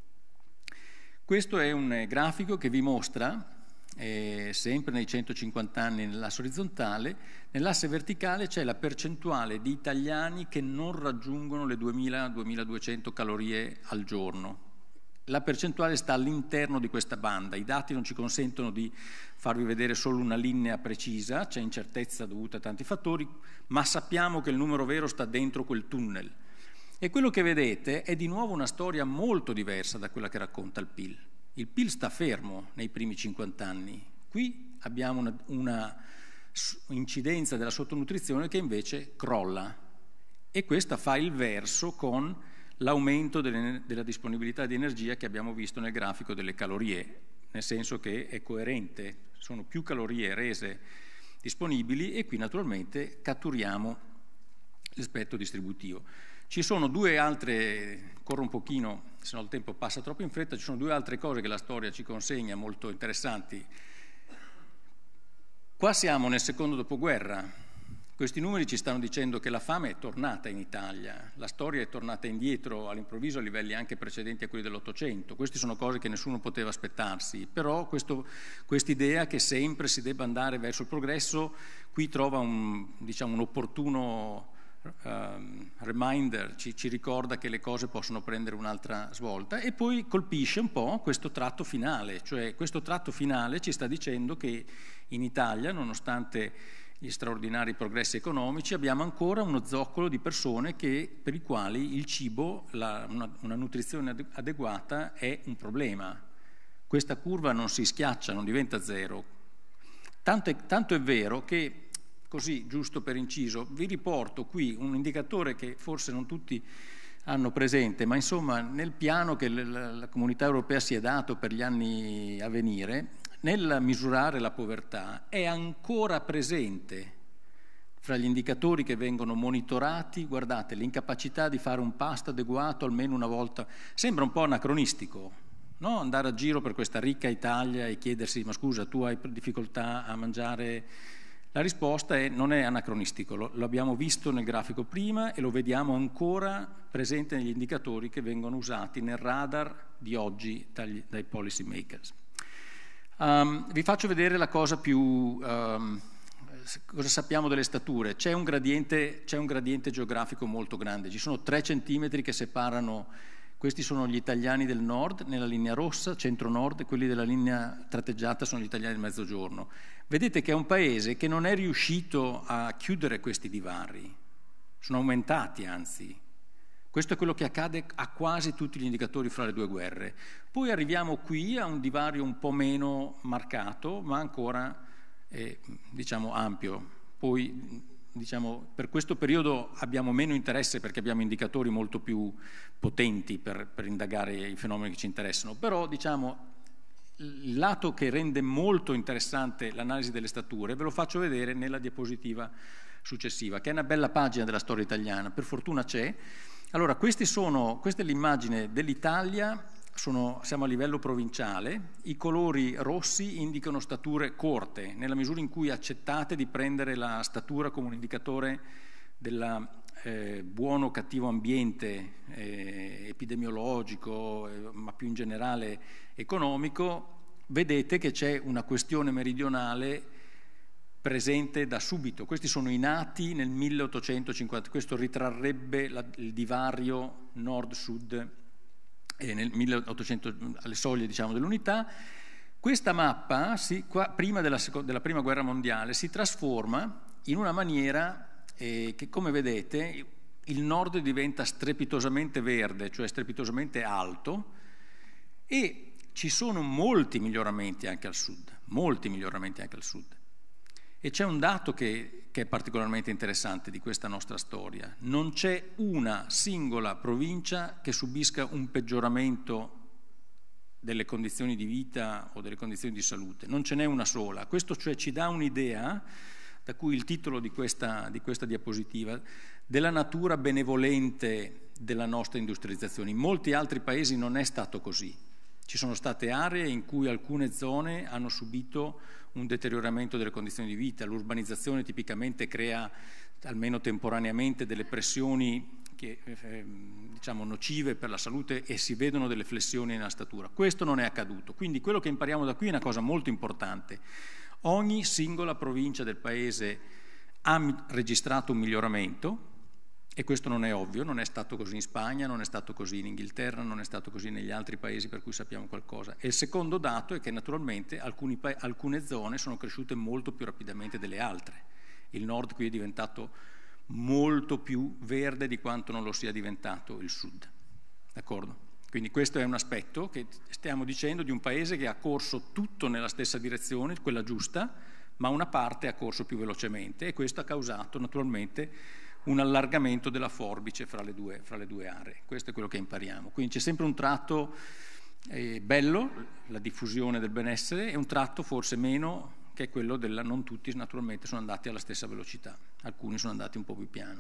Speaker 2: Questo è un grafico che vi mostra, sempre nei 150 anni nell'asse orizzontale, nell'asse verticale c'è la percentuale di italiani che non raggiungono le 2000-2200 calorie al giorno. La percentuale sta all'interno di questa banda, i dati non ci consentono di farvi vedere solo una linea precisa, c'è incertezza dovuta a tanti fattori, ma sappiamo che il numero vero sta dentro quel tunnel. E quello che vedete è di nuovo una storia molto diversa da quella che racconta il PIL. Il PIL sta fermo nei primi 50 anni, qui abbiamo una incidenza della sottonutrizione che invece crolla e questa fa il verso con l'aumento della disponibilità di energia che abbiamo visto nel grafico delle calorie, nel senso che è coerente, sono più calorie rese disponibili e qui naturalmente catturiamo l'aspetto distributivo. Ci sono due altre, corro un pochino, se no il tempo passa troppo in fretta, ci sono due altre cose che la storia ci consegna molto interessanti. Qua siamo nel secondo dopoguerra, questi numeri ci stanno dicendo che la fame è tornata in Italia, la storia è tornata indietro all'improvviso a livelli anche precedenti a quelli dell'Ottocento. Queste sono cose che nessuno poteva aspettarsi, però quest'idea che sempre si debba andare verso il progresso qui trova un opportuno reminder, ci ricorda che le cose possono prendere un'altra svolta e poi colpisce un po' questo tratto finale, cioè questo tratto finale ci sta dicendo che in Italia, nonostante gli straordinari progressi economici, abbiamo ancora uno zoccolo di persone per i quali il cibo, una nutrizione adeguata è un problema. Questa curva non si schiaccia, non diventa zero. Tanto è vero che, così giusto per inciso, vi riporto qui un indicatore che forse non tutti hanno presente, ma insomma nel piano che la Comunità Europea si è dato per gli anni a venire, nel misurare la povertà è ancora presente fra gli indicatori che vengono monitorati, guardate, l'incapacità di fare un pasto adeguato almeno una volta. Sembra un po' anacronistico, no? Andare a giro per questa ricca Italia e chiedersi: ma scusa, tu hai difficoltà a mangiare? La risposta non è anacronistico, lo abbiamo visto nel grafico prima e lo vediamo ancora presente negli indicatori che vengono usati nel radar di oggi dai policy makers. Vi faccio vedere la cosa più... cosa sappiamo delle stature? C'è un gradiente geografico molto grande, ci sono 3 centimetri che separano, questi sono gli italiani del nord nella linea rossa, centro-nord, e quelli della linea tratteggiata sono gli italiani del mezzogiorno. Vedete che è un paese che non è riuscito a chiudere questi divari, sono aumentati anzi. Questo è quello che accade a quasi tutti gli indicatori fra le due guerre. Poi arriviamo qui a un divario un po' meno marcato, ma ancora diciamo ampio. Poi diciamo per questo periodo abbiamo meno interesse perché abbiamo indicatori molto più potenti per indagare i fenomeni che ci interessano. Però diciamo il lato che rende molto interessante l'analisi delle stature ve lo faccio vedere nella diapositiva successiva, che è una bella pagina della storia italiana, per fortuna c'è. Allora, questa è l'immagine dell'Italia, siamo a livello provinciale, i colori rossi indicano stature corte, nella misura in cui accettate di prendere la statura come un indicatore del buono o cattivo ambiente epidemiologico, ma più in generale economico. Vedete che c'è una questione meridionale presente da subito. Questi sono i nati nel 1850, questo ritrarrebbe il divario nord-sud nel 1800, alle soglie diciamo dell'unità. Questa mappa, prima della prima guerra mondiale, si trasforma in una maniera che, come vedete, il nord diventa strepitosamente verde, cioè strepitosamente alto, e ci sono molti miglioramenti anche al sud, E c'è un dato che è particolarmente interessante di questa nostra storia. Non c'è una singola provincia che subisca un peggioramento delle condizioni di vita o delle condizioni di salute. Non ce n'è una sola. Questo cioè ci dà un'idea, da cui il titolo di questa diapositiva, della natura benevolente della nostra industrializzazione. In molti altri paesi non è stato così. Ci sono state aree in cui alcune zone hanno subito un deterioramento delle condizioni di vita. L'urbanizzazione tipicamente crea, almeno temporaneamente, delle pressioni diciamo nocive per la salute e si vedono delle flessioni nella statura. Questo non è accaduto. Quindi quello che impariamo da qui è una cosa molto importante. Ogni singola provincia del paese ha registrato un miglioramento, e questo non è ovvio, non è stato così in Spagna, non è stato così in Inghilterra, non è stato così negli altri paesi per cui sappiamo qualcosa. E il secondo dato è che naturalmente alcune zone sono cresciute molto più rapidamente delle altre. Il nord qui è diventato molto più verde di quanto non lo sia diventato il sud. D'accordo? Quindi questo è un aspetto che stiamo dicendo di un paese che ha corso tutto nella stessa direzione, quella giusta, ma una parte ha corso più velocemente, e questo ha causato naturalmente un allargamento della forbice fra le due aree. Questo è quello che impariamo. Quindi c'è sempre un tratto bello, la diffusione del benessere, e un tratto forse meno, che è quello non tutti naturalmente sono andati alla stessa velocità, alcuni sono andati un po' più piano.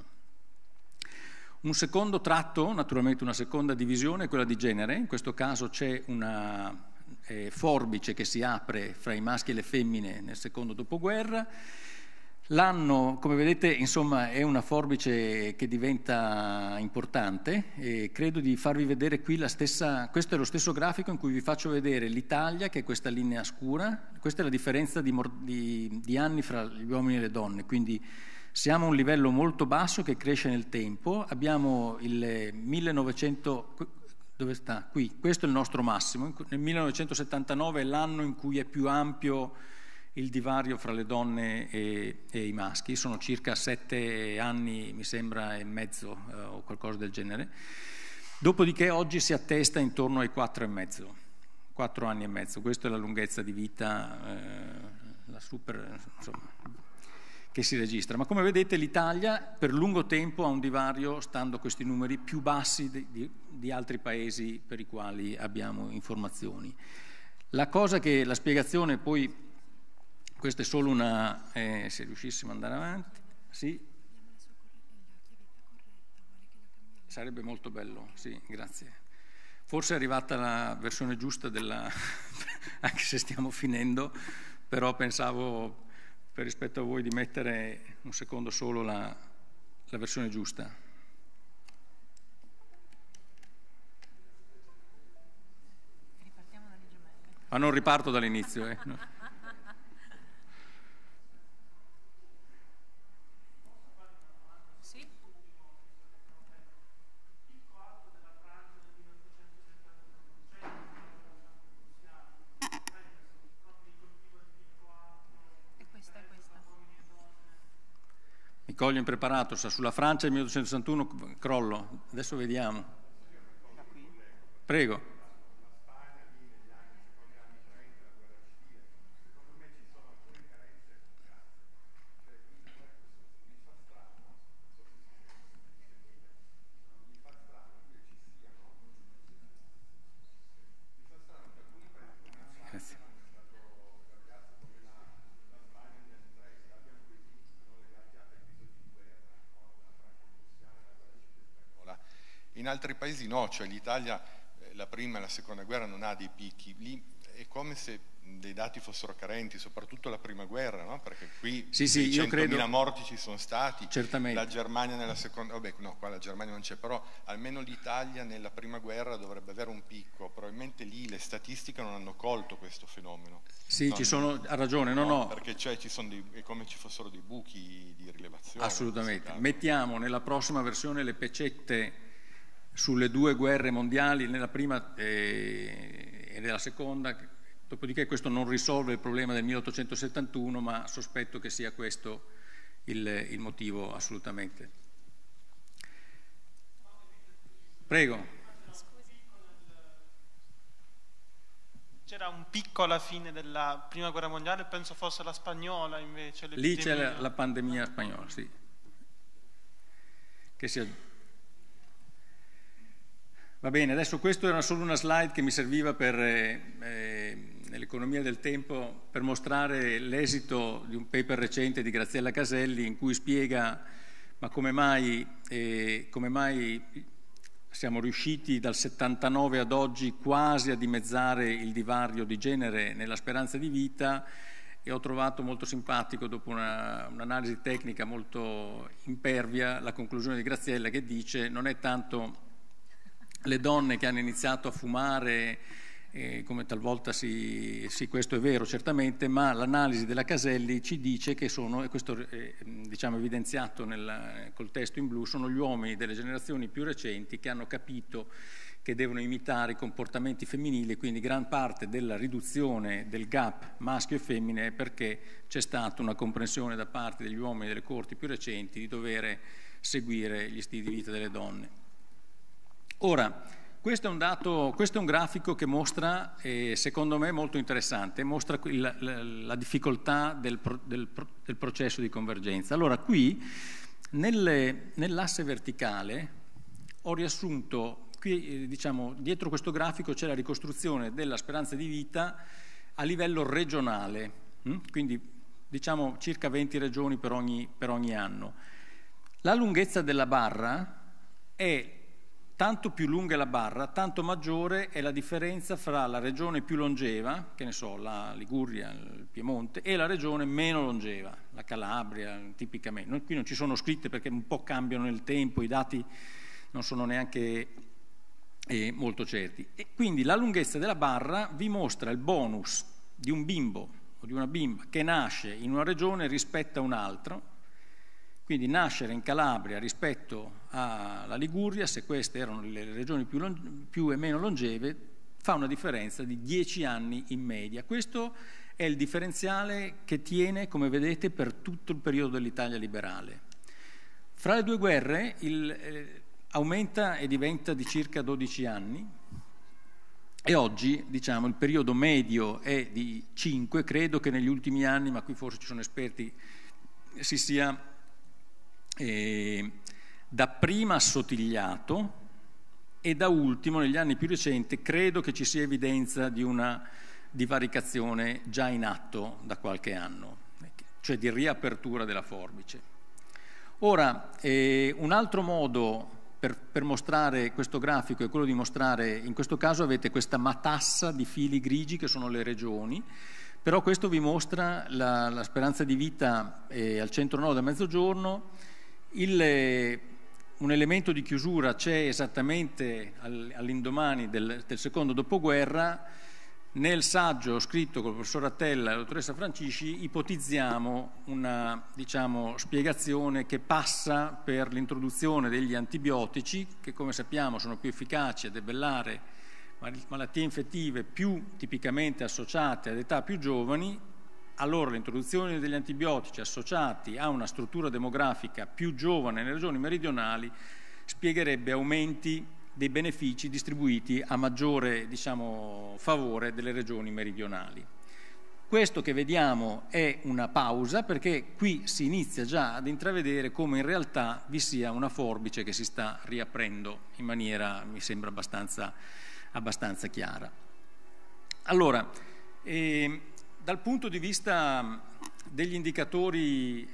Speaker 2: Un secondo tratto, naturalmente una seconda divisione, è quella di genere. In questo caso c'è una forbice che si apre fra i maschi e le femmine nel secondo dopoguerra. L'anno, come vedete, insomma, è una forbice che diventa importante, e credo di farvi vedere qui questo è lo stesso grafico in cui vi faccio vedere l'Italia, che è questa linea scura. Questa è la differenza di anni fra gli uomini e le donne, quindi siamo a un livello molto basso che cresce nel tempo. Abbiamo il 1900, dove sta? Qui, questo è il nostro massimo. Nel 1979 è l'anno in cui è più ampio il divario fra le donne e i maschi, sono circa 7 anni, mi sembra, e mezzo o qualcosa del genere. Dopodiché oggi si attesta intorno ai 4 anni e mezzo, questa è la lunghezza di vita, la super, insomma, che si registra. Ma come vedete l'Italia per lungo tempo ha un divario, stando a questi numeri, più bassi di altri paesi per i quali abbiamo informazioni. La spiegazione poi, questa è solo una, se riuscissimo ad andare avanti, sì, sarebbe molto bello, sì, grazie. Forse è arrivata la versione giusta anche se stiamo finendo, però pensavo, per rispetto a voi, di mettere un secondo solo la versione giusta. Ma non riparto dall'inizio, no. Mi coglio impreparato, sulla Francia del 1861 crollo, adesso vediamo. Prego. Grazie.
Speaker 3: In altri paesi no, cioè l'Italia la prima e la seconda guerra non ha dei picchi, lì è come se dei dati fossero carenti, soprattutto la prima guerra, no? Perché qui 100.000 morti ci sono stati,
Speaker 2: certamente.
Speaker 3: La Germania nella seconda, vabbè no, qua la Germania non c'è, però almeno l'Italia nella prima guerra dovrebbe avere un picco, probabilmente lì le statistiche non hanno colto questo fenomeno.
Speaker 2: Sì, ha ragione, no.
Speaker 3: Perché cioè, è come ci fossero dei buchi di rilevazione.
Speaker 2: Assolutamente, mettiamo nella prossima versione le pecette sulle 2 guerre mondiali, nella prima e nella seconda, dopodiché questo non risolve il problema del 1871, ma sospetto che sia questo il motivo assolutamente. Prego.
Speaker 4: C'era un picco alla fine della prima guerra mondiale, penso fosse la spagnola invece.
Speaker 2: Lì c'è la pandemia spagnola, sì. Va bene, adesso questo era solo una slide che mi serviva per nell'economia del tempo per mostrare l'esito di un paper recente di Graziella Caselli in cui spiega ma come mai siamo riusciti dal 79 ad oggi quasi a dimezzare il divario di genere nella speranza di vita, e ho trovato molto simpatico, dopo un'analisi tecnica molto impervia, la conclusione di Graziella che dice non è tanto le donne che hanno iniziato a fumare, come talvolta questo è vero certamente, ma l'analisi della Caselli ci dice che sono, e questo diciamo evidenziato col testo in blu, sono gli uomini delle generazioni più recenti che hanno capito che devono imitare i comportamenti femminili, quindi gran parte della riduzione del gap maschio e femmine è perché c'è stata una comprensione da parte degli uomini delle corti più recenti di dover seguire gli stili di vita delle donne. Ora, questo è un grafico che mostra, secondo me molto interessante, mostra la difficoltà del processo di convergenza. Allora, qui nell'asse verticale ho riassunto, qui diciamo dietro questo grafico c'è la ricostruzione della speranza di vita a livello regionale, quindi diciamo circa 20 regioni per ogni anno. La lunghezza della barra è tanto più lunga è la barra, tanto maggiore è la differenza fra la regione più longeva, che ne so, la Liguria, il Piemonte, e la regione meno longeva, la Calabria, tipicamente. Qui non ci sono scritte perché un po' cambiano nel tempo, i dati non sono neanche molto certi. E quindi la lunghezza della barra vi mostra il bonus di un bimbo o di una bimba che nasce in una regione rispetto a un altro. Quindi nascere in Calabria rispetto alla Liguria, se queste erano le regioni più e meno longeve, fa una differenza di 10 anni in media. Questo è il differenziale che tiene, come vedete, per tutto il periodo dell'Italia liberale. Fra le due guerre aumenta e diventa di circa 12 anni e oggi, diciamo, il periodo medio è di 5, credo che negli ultimi anni, ma qui forse ci sono esperti, si sia dapprima assottigliato e da ultimo, negli anni più recenti, credo che ci sia evidenza di una divaricazione già in atto da qualche anno, cioè di riapertura della forbice. Ora, un altro modo per mostrare questo grafico è quello di mostrare, in questo caso avete questa matassa di fili grigi che sono le regioni, però questo vi mostra la speranza di vita al centro-nord a mezzogiorno. Un elemento di chiusura c'è esattamente all'indomani del secondo dopoguerra. Nel saggio scritto col professor Attella e la dottoressa Francisci ipotizziamo una, diciamo, spiegazione che passa per l'introduzione degli antibiotici, che come sappiamo sono più efficaci a debellare malattie infettive più tipicamente associate ad età più giovani. Allora l'introduzione degli antibiotici associati a una struttura demografica più giovane nelle regioni meridionali spiegherebbe aumenti dei benefici distribuiti a maggiore, diciamo, favore delle regioni meridionali. Questo che vediamo è una pausa, perché qui si inizia già ad intravedere come in realtà vi sia una forbice che si sta riaprendo in maniera, mi sembra, abbastanza chiara. Allora, dal punto di vista degli indicatori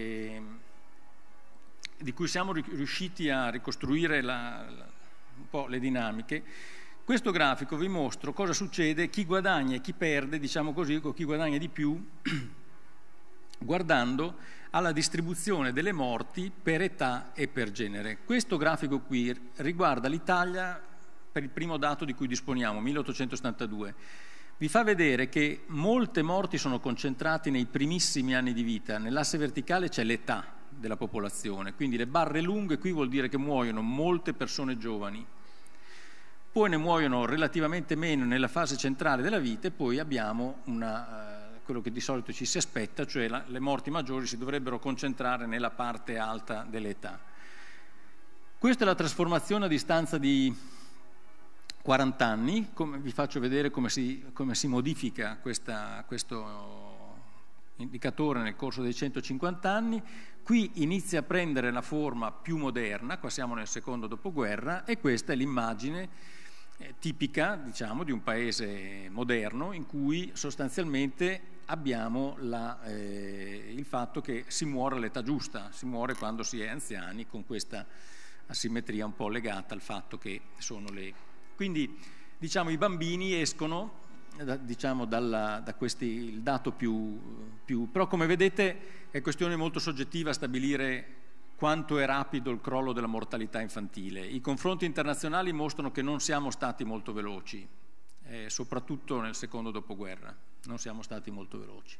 Speaker 2: di cui siamo riusciti a ricostruire un po' le dinamiche, questo grafico vi mostro cosa succede, chi guadagna e chi perde, diciamo così, o chi guadagna di più, guardando alla distribuzione delle morti per età e per genere. Questo grafico qui riguarda l'Italia per il primo dato di cui disponiamo, 1872. Vi fa vedere che molte morti sono concentrate nei primissimi anni di vita. Nell'asse verticale c'è l'età della popolazione, quindi le barre lunghe qui vuol dire che muoiono molte persone giovani, poi ne muoiono relativamente meno nella fase centrale della vita e poi abbiamo quello che di solito ci si aspetta, cioè le morti maggiori si dovrebbero concentrare nella parte alta dell'età. Questa è la trasformazione a distanza di 40 anni, vi faccio vedere come si modifica questo indicatore nel corso dei 150 anni. Qui inizia a prendere la forma più moderna, qua siamo nel secondo dopoguerra, e questa è l'immagine tipica, diciamo, di un paese moderno in cui sostanzialmente abbiamo il fatto che si muore all'età giusta, si muore quando si è anziani, con questa asimmetria un po' legata al fatto che sono Quindi, diciamo, i bambini escono, diciamo, da questi, il dato però come vedete è questione molto soggettiva stabilire quanto è rapido il crollo della mortalità infantile. I confronti internazionali mostrano che non siamo stati molto veloci, soprattutto nel secondo dopoguerra, non siamo stati molto veloci.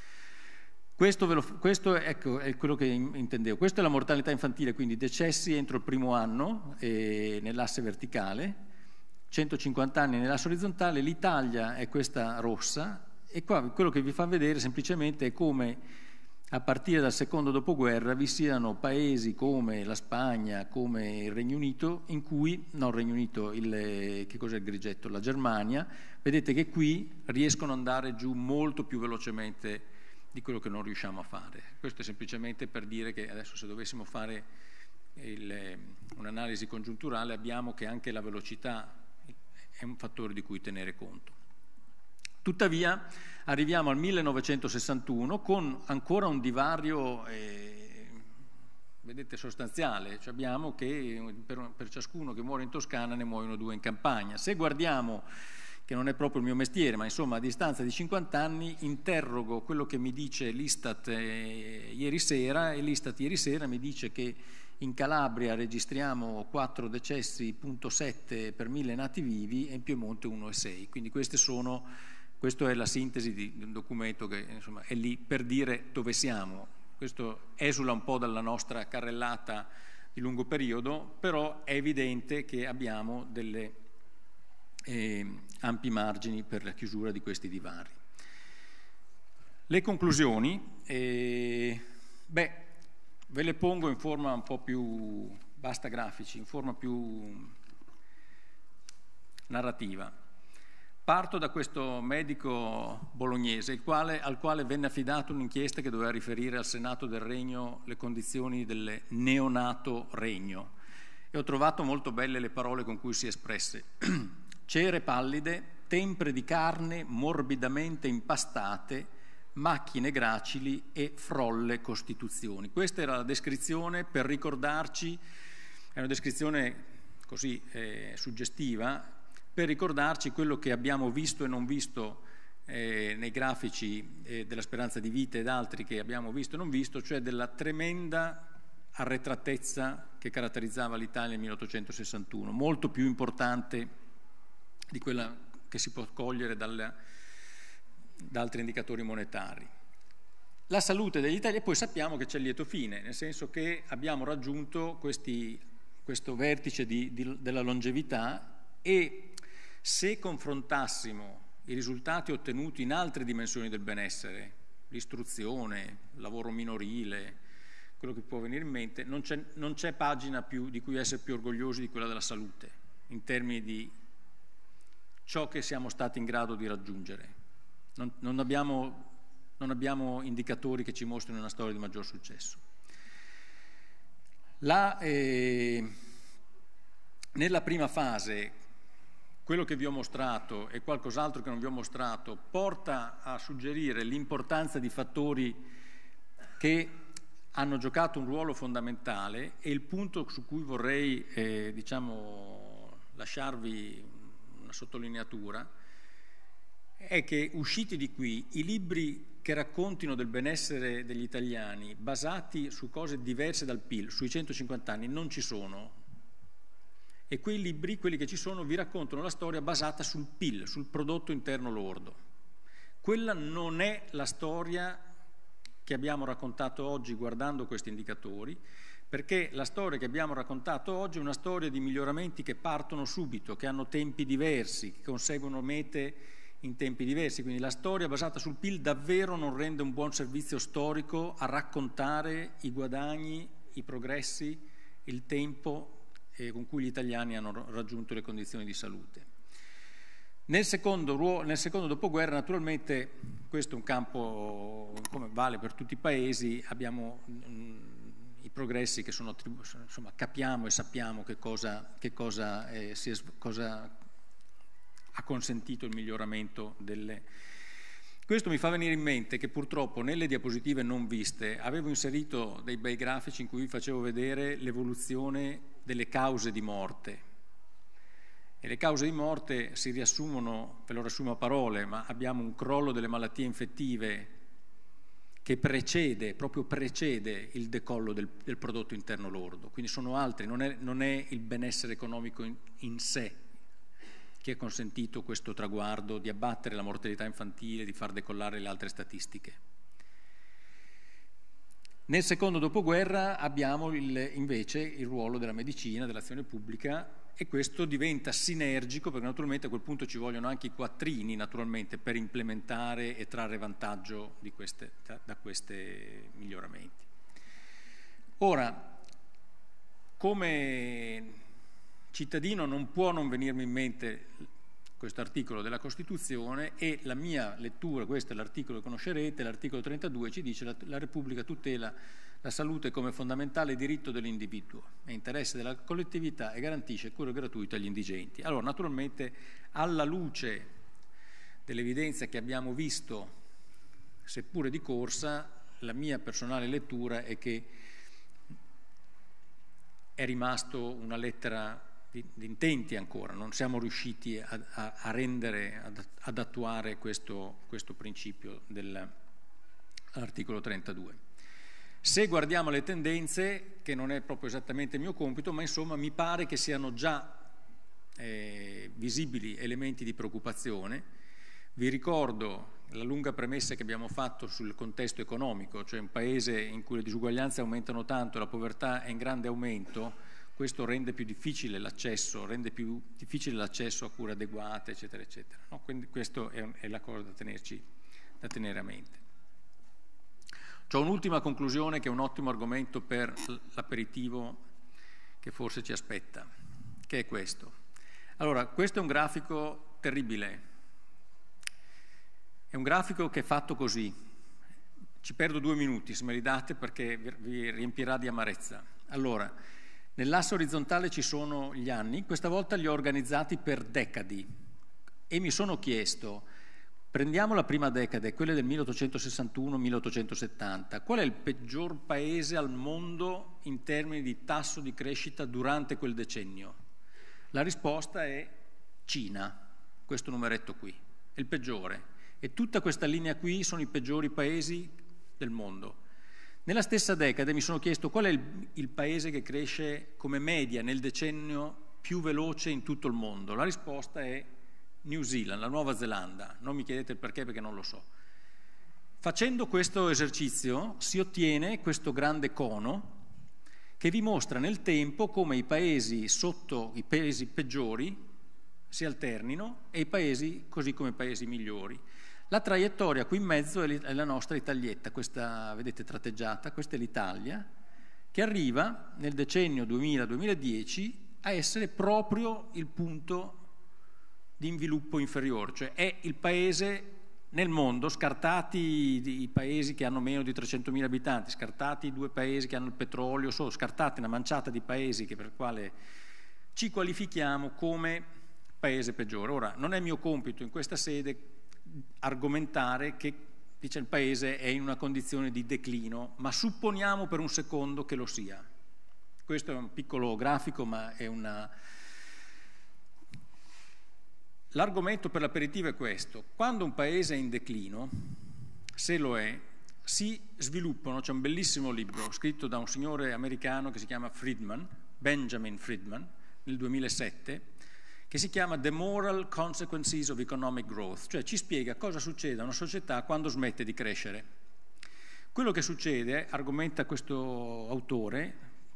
Speaker 2: Questo ecco, è quello che intendevo. Questa è la mortalità infantile, quindi decessi entro il primo anno nell'asse verticale, 150 anni nell'asse orizzontale. L'Italia è questa rossa, e qua quello che vi fa vedere semplicemente è come a partire dal secondo dopoguerra vi siano paesi come la Spagna, come il Regno Unito, in cui, no, il Regno Unito, che cos'è il grigetto? La Germania, vedete che qui riescono ad andare giù molto più velocemente di quello che non riusciamo a fare. Questo è semplicemente per dire che adesso, se dovessimo fare un'analisi congiunturale, abbiamo che anche la velocità è un fattore di cui tenere conto. Tuttavia arriviamo al 1961 con ancora un divario, vedete, sostanziale, cioè abbiamo che per ciascuno che muore in Toscana ne muoiono 2 in Campania. Se guardiamo, che non è proprio il mio mestiere, ma insomma a distanza di 50 anni interrogo quello che mi dice l'Istat ieri sera, e l'Istat ieri sera mi dice che in Calabria registriamo 4 decessi,7 per 1000 nati vivi e in Piemonte 1,6. Quindi questa è la sintesi di un documento che, insomma, è lì per dire dove siamo. Questo esula un po' dalla nostra carrellata di lungo periodo, però è evidente che abbiamo ampi margini per la chiusura di questi divari. Le conclusioni, ve le pongo in forma un po' più, basta grafici, in forma più narrativa. Parto da questo medico bolognese, al quale venne affidata un'inchiesta che doveva riferire al Senato del Regno le condizioni del neonato regno. E ho trovato molto belle le parole con cui si espresse. Cere pallide, tempre di carne morbidamente impastate, macchine gracili e frolle costituzioni. Questa era la descrizione per ricordarci, è una descrizione così suggestiva, per ricordarci quello che abbiamo visto e non visto nei grafici della speranza di vita ed altri che abbiamo visto e non visto, cioè della tremenda arretratezza che caratterizzava l'Italia nel 1861, molto più importante di quella che si può cogliere da altri indicatori monetari. La salute degli italiani, e poi sappiamo che c'è il lieto fine, nel senso che abbiamo raggiunto questo vertice della longevità, e se confrontassimo i risultati ottenuti in altre dimensioni del benessere, l'istruzione, il lavoro minorile, quello che può venire in mente, non c'è pagina di cui essere più orgogliosi di quella della salute, in termini di ciò che siamo stati in grado di raggiungere. Non abbiamo indicatori che ci mostrino una storia di maggior successo. Nella prima fase, quello che vi ho mostrato e qualcos'altro che non vi ho mostrato porta a suggerire l'importanza di fattori che hanno giocato un ruolo fondamentale, e il punto su cui vorrei lasciarvi una sottolineatura è che, usciti di qui, i libri che raccontino del benessere degli italiani basati su cose diverse dal PIL, sui 150 anni, non ci sono. E quei libri, quelli che ci sono, vi raccontano la storia basata sul PIL, sul prodotto interno lordo. Quella non è la storia che abbiamo raccontato oggi guardando questi indicatori, perché la storia che abbiamo raccontato oggi è una storia di miglioramenti che partono subito, che hanno tempi diversi, che conseguono mete in tempi diversi. Quindi la storia basata sul PIL davvero non rende un buon servizio storico a raccontare i guadagni, i progressi, il tempo con cui gli italiani hanno raggiunto le condizioni di salute. Nel secondo dopoguerra, naturalmente, questo è un campo, come vale per tutti i paesi, abbiamo i progressi che sono, insomma, capiamo e sappiamo che cosa ha consentito il miglioramento delle... Questo mi fa venire in mente che purtroppo nelle diapositive non viste avevo inserito dei bei grafici in cui vi facevo vedere l'evoluzione delle cause di morte. E le cause di morte si riassumono, ve lo riassumo a parole, ma abbiamo un crollo delle malattie infettive che proprio precede il decollo del prodotto interno lordo. Quindi sono altri, non è il benessere economico in sé che ha consentito questo traguardo di abbattere la mortalità infantile, di far decollare le altre statistiche. Nel secondo dopoguerra abbiamo invece il ruolo della medicina, dell'azione pubblica, e questo diventa sinergico, perché naturalmente a quel punto ci vogliono anche i quattrini, naturalmente, per implementare e trarre vantaggio da questi miglioramenti. Ora, come cittadino non può non venirmi in mente questo articolo della Costituzione, e la mia lettura, questo è l'articolo che conoscerete, l'articolo 32 ci dice: la Repubblica tutela la salute come fondamentale diritto dell'individuo, è interesse della collettività e garantisce cure gratuite agli indigenti. Allora, naturalmente, alla luce dell'evidenza che abbiamo visto, seppure di corsa, la mia personale lettura è che è rimasto una lettera di intenti ancora, non siamo riusciti ad attuare questo principio dell'articolo 32. Se guardiamo le tendenze, che non è proprio esattamente il mio compito, ma insomma mi pare che siano già visibili elementi di preoccupazione. Vi ricordo la lunga premessa che abbiamo fatto sul contesto economico, cioè un paese in cui le disuguaglianze aumentano tanto e la povertà è in grande aumento. Questo rende più difficile l'accesso a cure adeguate, eccetera, eccetera. No? Quindi questo è la cosa da tenere a mente. C'ho un'ultima conclusione che è un ottimo argomento per l'aperitivo che forse ci aspetta, che è questo. Allora, questo è un grafico terribile, è un grafico che è fatto così, ci perdo 2 minuti se me li date perché vi riempirà di amarezza. Allora, nell'asse orizzontale ci sono gli anni, questa volta li ho organizzati per decadi e mi sono chiesto, prendiamo la prima decade, quella del 1861-1870, qual è il peggior paese al mondo in termini di tasso di crescita durante quel decennio? La risposta è Cina, questo numeretto qui, è il peggiore. E tutta questa linea qui sono i peggiori paesi del mondo. Nella stessa decade mi sono chiesto qual è il paese che cresce come media nel decennio più veloce in tutto il mondo. La risposta è New Zealand, la Nuova Zelanda. Non mi chiedete il perché perché non lo so. Facendo questo esercizio si ottiene questo grande cono che vi mostra nel tempo come i paesi sotto i paesi peggiori si alternino e i paesi così come i paesi migliori. La traiettoria qui in mezzo è la nostra Italietta, questa vedete tratteggiata, questa è l'Italia, che arriva nel decennio 2000-2010 a essere proprio il punto di inviluppo inferiore, cioè è il paese nel mondo, scartati i paesi che hanno meno di 300.000 abitanti, scartati i 2 paesi che hanno il petrolio, scartati una manciata di paesi per il quale ci qualifichiamo come paese peggiore. Ora, non è mio compito in questa sede argomentare che il paese è in una condizione di declino, ma supponiamo per un secondo che lo sia. Questo è un piccolo grafico, ma è l'argomento per l'aperitivo è questo. Quando un paese è in declino, se lo è, si sviluppano, c'è un bellissimo libro scritto da un signore americano che si chiama Benjamin Friedman, nel 2007, che si chiama The Moral Consequences of Economic Growth, cioè ci spiega cosa succede a una società quando smette di crescere. Quello che succede, argomenta questo autore,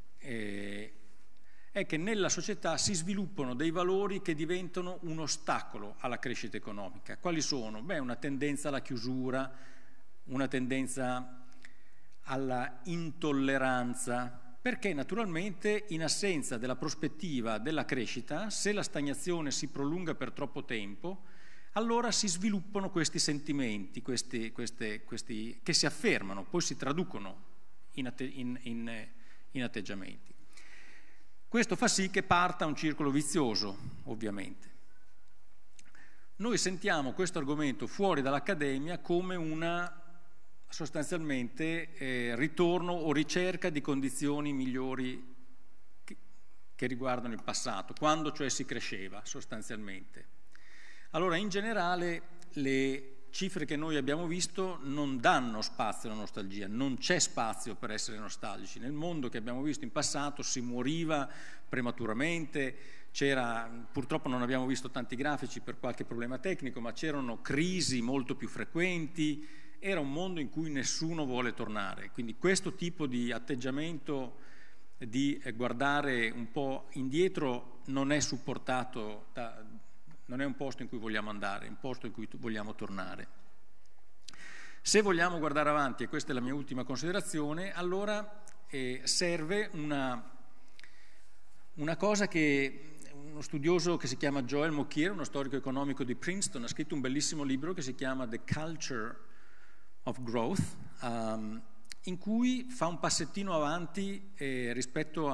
Speaker 2: è che nella società si sviluppano dei valori che diventano un ostacolo alla crescita economica. Quali sono? Una tendenza alla chiusura, una tendenza alla intolleranza, perché naturalmente in assenza della prospettiva della crescita, se la stagnazione si prolunga per troppo tempo, allora si sviluppano questi sentimenti, questi che si affermano, poi si traducono in atteggiamenti. Questo fa sì che parta un circolo vizioso, ovviamente. Noi sentiamo questo argomento fuori dall'accademia come una sostanzialmente ritorno o ricerca di condizioni migliori che riguardano il passato, quando cioè si cresceva sostanzialmente. Allora in generale le cifre che noi abbiamo visto non danno spazio alla nostalgia, non c'è spazio per essere nostalgici. Nel mondo che abbiamo visto in passato si moriva prematuramente, purtroppo non abbiamo visto tanti grafici per qualche problema tecnico, ma c'erano crisi molto più frequenti, era un mondo in cui nessuno vuole tornare. Quindi questo tipo di atteggiamento di guardare un po' indietro non è supportato non è un posto in cui vogliamo andare, è un posto in cui vogliamo tornare. Se vogliamo guardare avanti, e questa è la mia ultima considerazione, allora serve una cosa che uno studioso che si chiama Joel Mokyr, uno storico economico di Princeton, ha scritto un bellissimo libro che si chiama The Culture of Growth, in cui fa un passettino avanti rispetto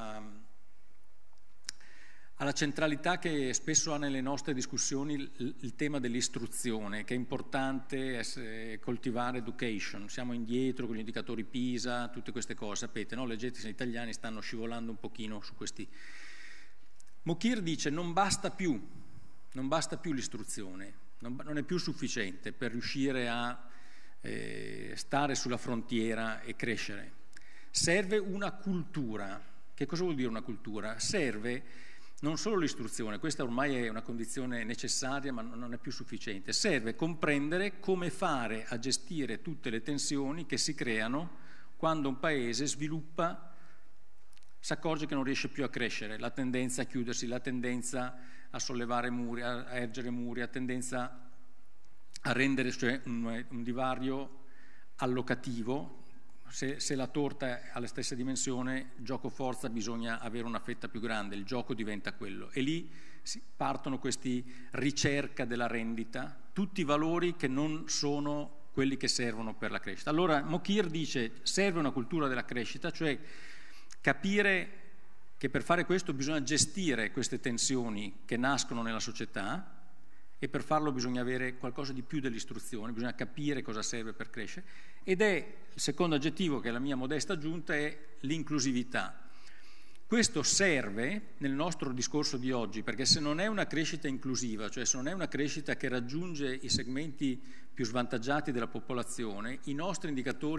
Speaker 2: alla centralità che spesso ha nelle nostre discussioni il tema dell'istruzione, che è importante coltivare education. Siamo indietro con gli indicatori PISA, tutte queste cose, sapete, no? Leggete se gli italiani stanno scivolando un pochino su questi. Mokyr dice non basta più l'istruzione, non è più sufficiente per riuscire a stare sulla frontiera e crescere. Serve una cultura. Che cosa vuol dire una cultura? Serve non solo l'istruzione, questa ormai è una condizione necessaria ma non è più sufficiente, serve comprendere come fare a gestire tutte le tensioni che si creano quando un paese sviluppa, si accorge che non riesce più a crescere, la tendenza a chiudersi, la tendenza a sollevare muri, a ergere muri, la tendenza a rendere cioè un divario allocativo se la torta ha la stessa dimensione, gioco forza bisogna avere una fetta più grande, il gioco diventa quello. E lì partono questi ricerca della rendita, tutti valori che non sono quelli che servono per la crescita. Allora Mokyr dice serve una cultura della crescita, cioè capire che per fare questo bisogna gestire queste tensioni che nascono nella società, e per farlo bisogna avere qualcosa di più dell'istruzione, bisogna capire cosa serve per crescere, ed è il secondo aggettivo, che è la mia modesta aggiunta, è l'inclusività. Questo serve nel nostro discorso di oggi, perché se non è una crescita inclusiva, cioè se non è una crescita che raggiunge i segmenti più svantaggiati della popolazione, i nostri indicatori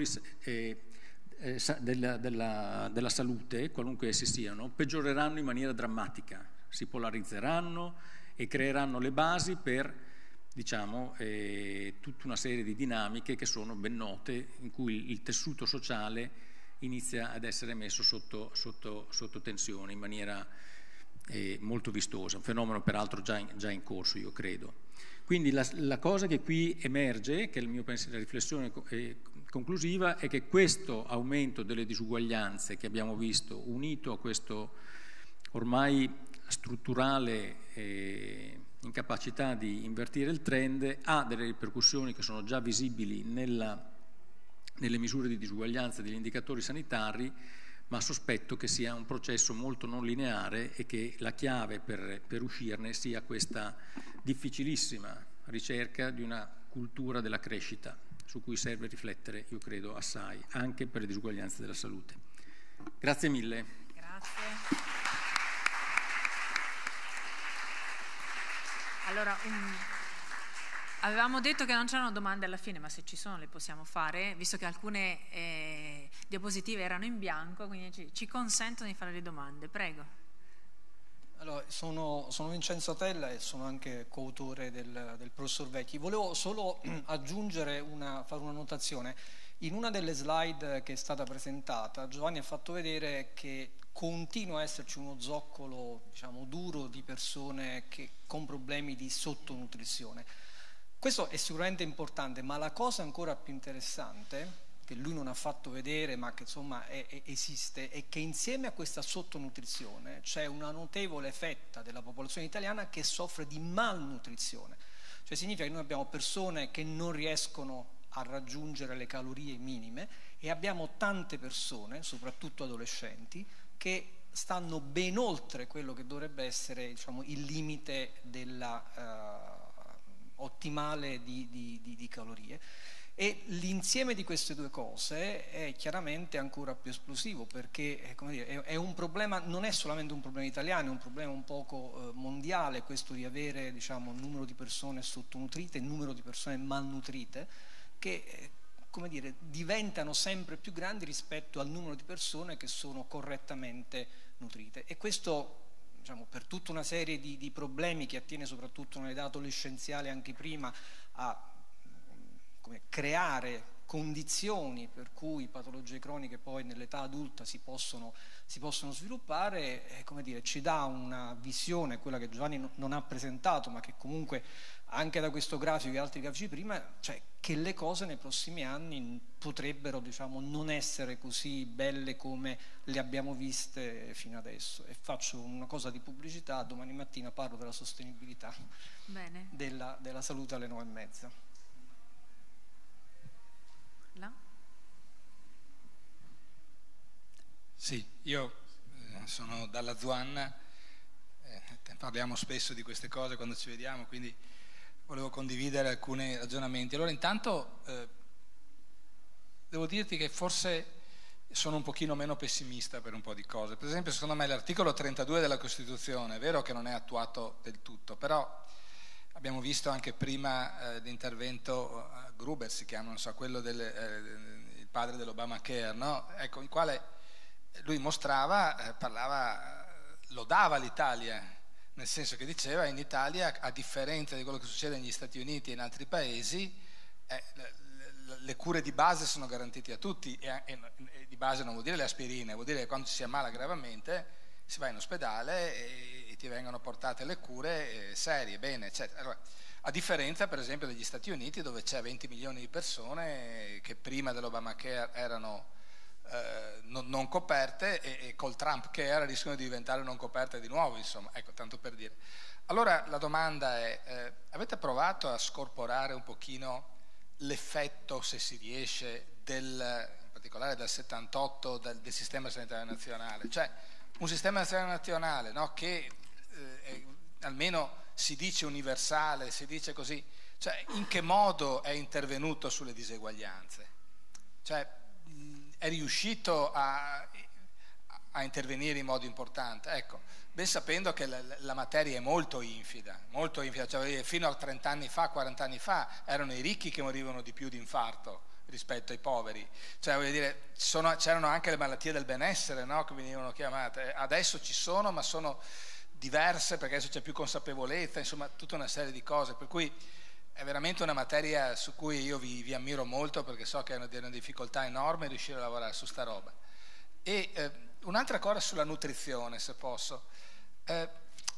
Speaker 2: della salute, qualunque essi siano, peggioreranno in maniera drammatica, si polarizzeranno e creeranno le basi per, diciamo, tutta una serie di dinamiche che sono ben note, in cui il tessuto sociale inizia ad essere messo sotto tensione in maniera molto vistosa, un fenomeno peraltro già in corso, io credo. Quindi la cosa che qui emerge, che è il mio pensiero, la riflessione conclusiva, è che questo aumento delle disuguaglianze che abbiamo visto, unito a questo ormai strutturale incapacità di invertire il trend, ha delle ripercussioni che sono già visibili nelle misure di disuguaglianza degli indicatori sanitari, ma sospetto che sia un processo molto non lineare e che la chiave per uscirne sia questa difficilissima ricerca di una cultura della crescita, su cui serve riflettere, io credo, assai, anche per le disuguaglianze della salute. Grazie mille.
Speaker 1: Grazie. Allora, avevamo detto che non c'erano domande alla fine, ma se ci sono le possiamo fare, visto che alcune diapositive erano in bianco, quindi ci consentono di fare le domande. Prego.
Speaker 5: Allora, sono Vincenzo Tella e sono anche coautore del professor Vecchi. Volevo solo aggiungere, fare una notazione. In una delle slide che è stata presentata, Giovanni ha fatto vedere che continua a esserci uno zoccolo, diciamo, duro di persone con problemi di sottonutrizione. Questo è sicuramente importante, ma la cosa ancora più interessante, che lui non ha fatto vedere ma che insomma esiste, è che insieme a questa sottonutrizione c'è una notevole fetta della popolazione italiana che soffre di malnutrizione. Cioè significa che noi abbiamo persone che non riescono a raggiungere le calorie minime e abbiamo tante persone, soprattutto adolescenti, che stanno ben oltre quello che dovrebbe essere, diciamo, il limite ottimale di calorie. E l'insieme di queste due cose è chiaramente ancora più esplosivo, perché come dire, è un problema, non è solamente un problema italiano, è un problema un poco mondiale, questo di avere, diciamo, un numero di persone sottonutrite, un numero di persone malnutrite, che come dire, diventano sempre più grandi rispetto al numero di persone che sono correttamente nutrite. E questo, diciamo, per tutta una serie di problemi che attiene soprattutto nell'età adolescenziale, anche prima, a creare condizioni per cui patologie croniche poi nell'età adulta si possono sviluppare, come dire, ci dà una visione, quella che Giovanni non ha presentato, ma che comunque anche da questo grafico e altri grafici prima, cioè che le cose nei prossimi anni potrebbero, diciamo, non essere così belle come le abbiamo viste fino adesso. E faccio una cosa di pubblicità: domani mattina parlo della sostenibilità. Bene. Della salute alle 9:30.
Speaker 1: Là?
Speaker 6: Sì, io sono dalla Zuanna, parliamo spesso di queste cose quando ci vediamo, quindi volevo condividere alcuni ragionamenti. Allora, intanto devo dirti che forse sono un pochino meno pessimista per un po' di cose. Per esempio, secondo me l'articolo 32 della Costituzione è vero che non è attuato del tutto, però abbiamo visto anche prima l'intervento Gruber, si chiama, non so, quello il padre dell'Obamacare, no? Ecco, in quale lui mostrava, lodava l'Italia, nel senso che diceva: in Italia, a differenza di quello che succede negli Stati Uniti e in altri paesi, le cure di base sono garantite a tutti, e di base non vuol dire le aspirine, vuol dire che quando ci si ammala gravemente si va in ospedale e ti vengono portate le cure serie, bene, eccetera. Allora, a differenza per esempio degli Stati Uniti, dove c'è 20 milioni di persone che prima dell'Obamacare erano non coperte e col Trump Care rischiano di diventare non coperte di nuovo, insomma, ecco, tanto per dire. Allora la domanda è, avete provato a scorporare un pochino l'effetto, se si riesce, in particolare del 78 del sistema sanitario nazionale? Cioè un sistema sanitario nazionale, no, che almeno si dice universale, si dice così, cioè in che modo è intervenuto sulle diseguaglianze? Cioè è riuscito a intervenire in modo importante? Ecco, ben sapendo che la materia è molto infida, cioè fino a 30 anni fa, 40 anni fa erano i ricchi che morivano di più di infarto rispetto ai poveri, cioè voglio dire, c'erano anche le malattie del benessere, no, che venivano chiamate, adesso ci sono, ma sono diverse perché adesso c'è più consapevolezza, insomma tutta una serie di cose, per cui è veramente una materia su cui io vi ammiro molto, perché so che è una difficoltà enorme riuscire a lavorare su sta roba. E un'altra cosa sulla nutrizione, se posso. È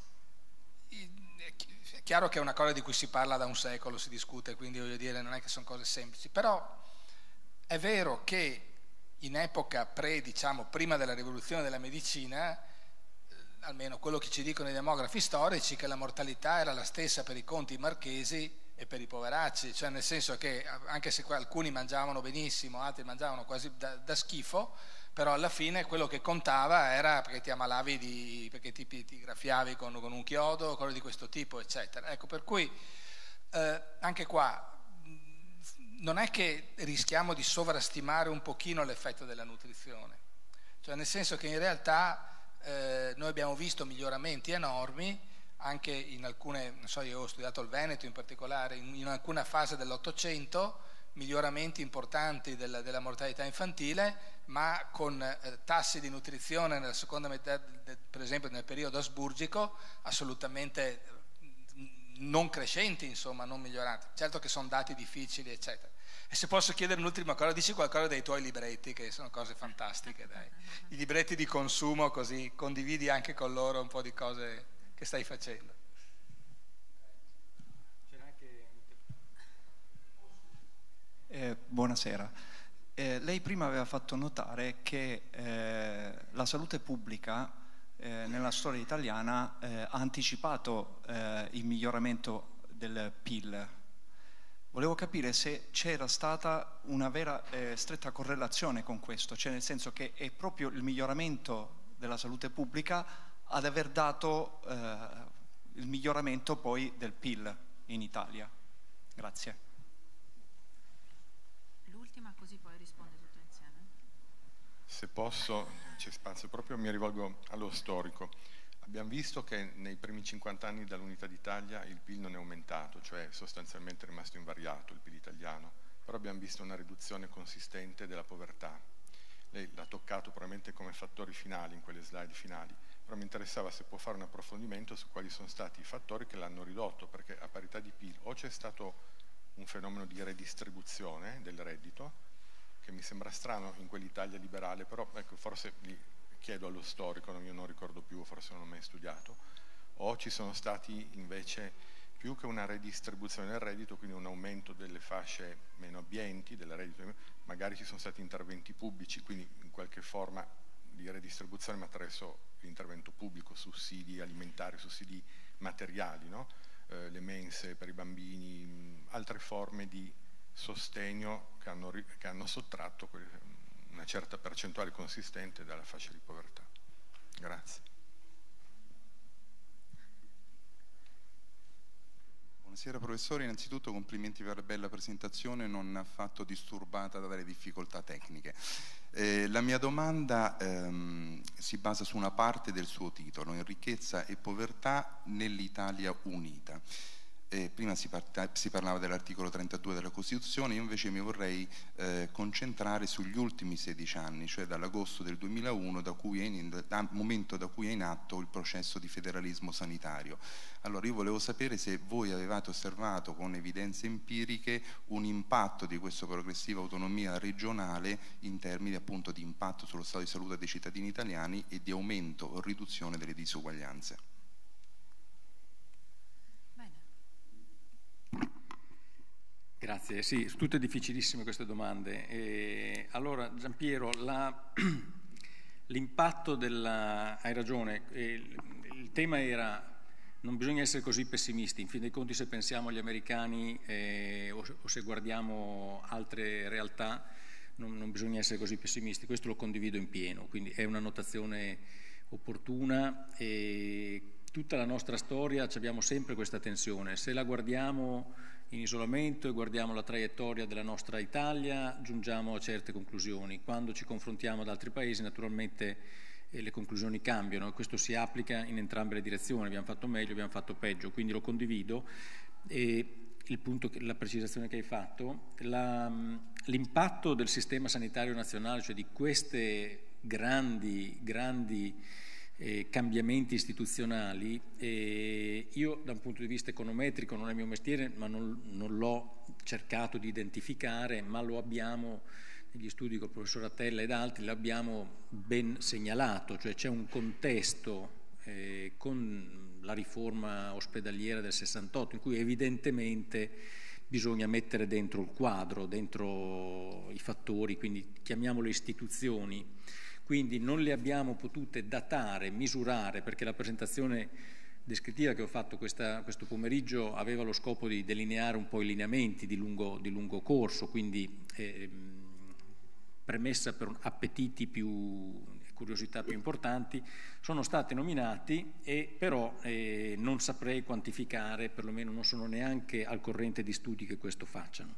Speaker 6: chiaro che è una cosa di cui si parla da un secolo, si discute, quindi voglio dire, non è che sono cose semplici, però è vero che in epoca prima della rivoluzione della medicina, almeno quello che ci dicono i demografi storici, che la mortalità era la stessa per i conti marchesi e per i poveracci, cioè nel senso che anche se alcuni mangiavano benissimo, altri mangiavano quasi da schifo, però alla fine quello che contava era perché ti ammalavi perché ti graffiavi con un chiodo, cose di questo tipo, eccetera. Ecco, per cui anche qua non è che rischiamo di sovrastimare un pochino l'effetto della nutrizione, cioè nel senso che in realtà noi abbiamo visto miglioramenti enormi anche in alcune, non so, io ho studiato il Veneto in particolare, in alcuna fase dell'Ottocento, miglioramenti importanti della mortalità infantile, ma con tassi di nutrizione nella seconda metà, per esempio nel periodo asburgico, assolutamente non crescenti, insomma, non miglioranti. Certo che sono dati difficili, eccetera. E se posso chiedere un'ultima cosa, dici qualcosa dei tuoi libretti, che sono cose fantastiche, dai. I libretti di consumo, così condividi anche con loro un po' di cose che stai facendo.
Speaker 7: Buonasera. Lei prima aveva fatto notare che la salute pubblica nella storia italiana ha anticipato il miglioramento del PIL. Volevo capire se c'era stata una vera stretta correlazione con questo, cioè nel senso che è proprio il miglioramento della salute pubblica ad aver dato il miglioramento poi del PIL in Italia. Grazie.
Speaker 1: L'ultima, così poi risponde tutto insieme.
Speaker 3: Se posso, c'è spazio, proprio mi rivolgo allo storico. Abbiamo visto che nei primi 50 anni dall'unità d'Italia il PIL non è aumentato, cioè sostanzialmente è rimasto invariato il PIL italiano, però abbiamo visto una riduzione consistente della povertà. Lei l'ha toccato probabilmente come fattori finali in quelle slide finali, però mi interessava se può fare un approfondimento su quali sono stati i fattori che l'hanno ridotto, perché a parità di PIL o c'è stato un fenomeno di redistribuzione del reddito, che mi sembra strano in quell'Italia liberale, però ecco, forse gli chiedo allo storico, io non ricordo più, forse non ho mai studiato, o ci sono stati invece più che una redistribuzione del reddito, quindi un aumento delle fasce meno abbienti, del reddito, magari ci sono stati interventi pubblici, quindi in qualche forma di redistribuzione ma attraverso l'intervento pubblico, sussidi alimentari, sussidi materiali, no? Le mense per i bambini, altre forme di sostegno che hanno sottratto una certa percentuale consistente dalla fascia di povertà. Grazie.
Speaker 8: Buonasera professore, innanzitutto complimenti per la bella presentazione, non affatto disturbata dalle difficoltà tecniche. La mia domanda si basa su una parte del suo titolo, in ricchezza e povertà nell'Italia unita. Prima si parlava dell'articolo 32 della Costituzione, io invece mi vorrei concentrare sugli ultimi 16 anni, cioè dall'agosto del 2001, dal momento da cui è in atto il processo di federalismo sanitario. Allora io volevo sapere se voi avevate osservato con evidenze empiriche un impatto di questa progressiva autonomia regionale in termini appunto di impatto sullo stato di salute dei cittadini italiani e di aumento o riduzione delle disuguaglianze.
Speaker 2: Grazie, sì, tutte difficilissime queste domande. Allora, Giampiero, l'impatto hai ragione, il tema era non bisogna essere così pessimisti, in fin dei conti se pensiamo agli americani o se guardiamo altre realtà non bisogna essere così pessimisti, questo lo condivido in pieno, quindi è una notazione opportuna e tutta la nostra storia abbiamo sempre questa tensione, se la guardiamo in isolamento e guardiamo la traiettoria della nostra Italia giungiamo a certe conclusioni, quando ci confrontiamo ad altri paesi naturalmente le conclusioni cambiano e questo si applica in entrambe le direzioni, abbiamo fatto meglio, abbiamo fatto peggio, quindi lo condivido e il punto, la precisazione che hai fatto, l'impatto del sistema sanitario nazionale, cioè di queste grandi cambiamenti istituzionali, io da un punto di vista econometrico non è il mio mestiere, ma non l'ho cercato di identificare, ma lo abbiamo negli studi col professor Attella ed altri, l'abbiamo ben segnalato, cioè c'è un contesto con la riforma ospedaliera del 68 in cui evidentemente bisogna mettere dentro il quadro, dentro i fattori, quindi chiamiamole istituzioni, quindi non le abbiamo potute datare, misurare, perché la presentazione descrittiva che ho fatto questo pomeriggio aveva lo scopo di delineare un po' i lineamenti di lungo corso, quindi premessa per appetiti curiosità più importanti, sono stati nominati e però non saprei quantificare, perlomeno non sono neanche al corrente di studi che questo facciano.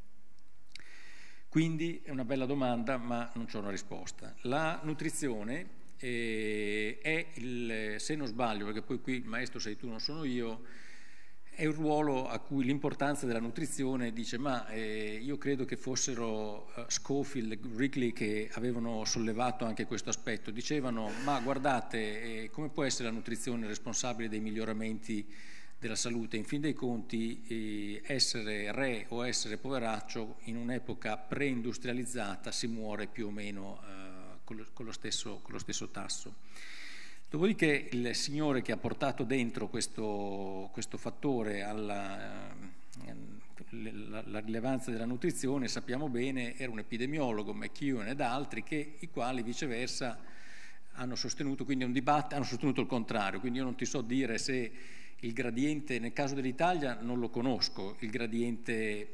Speaker 2: Quindi è una bella domanda, ma non c'è una risposta. La nutrizione è se non sbaglio, perché poi qui il maestro sei tu, non sono io, è un ruolo a cui l'importanza della nutrizione dice io credo che fossero Schofield e Wrigley che avevano sollevato anche questo aspetto, dicevano ma guardate come può essere la nutrizione responsabile dei miglioramenti della salute, in fin dei conti essere re o essere poveraccio in un'epoca preindustrializzata si muore più o meno con lo stesso tasso. Dopodiché il signore che ha portato dentro questo fattore alla rilevanza della nutrizione, sappiamo bene, era un epidemiologo, McEwen ed altri, i quali viceversa hanno sostenuto, quindi hanno sostenuto il contrario, quindi io non ti so dire se il gradiente, nel caso dell'Italia non lo conosco, il gradiente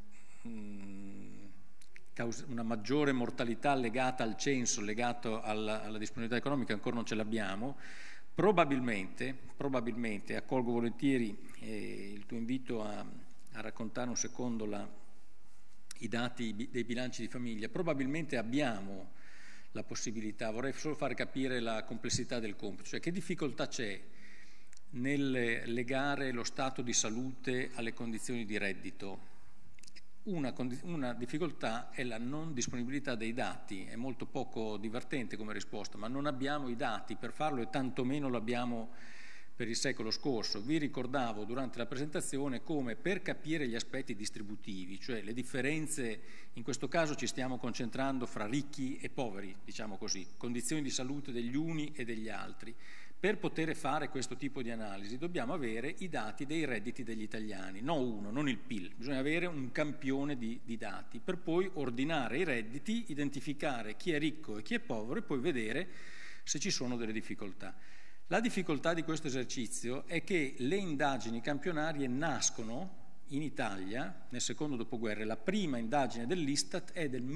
Speaker 2: una maggiore mortalità legata al censo, legato alla disponibilità economica, ancora non ce l'abbiamo. Probabilmente, accolgo volentieri il tuo invito a raccontare un secondo i dati dei bilanci di famiglia, probabilmente abbiamo la possibilità, vorrei solo fare capire la complessità del compito, cioè che difficoltà c'è nel legare lo stato di salute alle condizioni di reddito. Una difficoltà è la non disponibilità dei dati, è molto poco divertente come risposta, ma non abbiamo i dati per farlo e tantomeno l'abbiamo per il secolo scorso. Vi ricordavo durante la presentazione come per capire gli aspetti distributivi, cioè le differenze, in questo caso ci stiamo concentrando fra ricchi e poveri, diciamo così, condizioni di salute degli uni e degli altri. Per poter fare questo tipo di analisi dobbiamo avere i dati dei redditi degli italiani, non il PIL, bisogna avere un campione di dati per poi ordinare i redditi, identificare chi è ricco e chi è povero e poi vedere se ci sono delle difficoltà. La difficoltà di questo esercizio è che le indagini campionarie nascono in Italia nel secondo dopoguerra, la prima indagine dell'Istat è del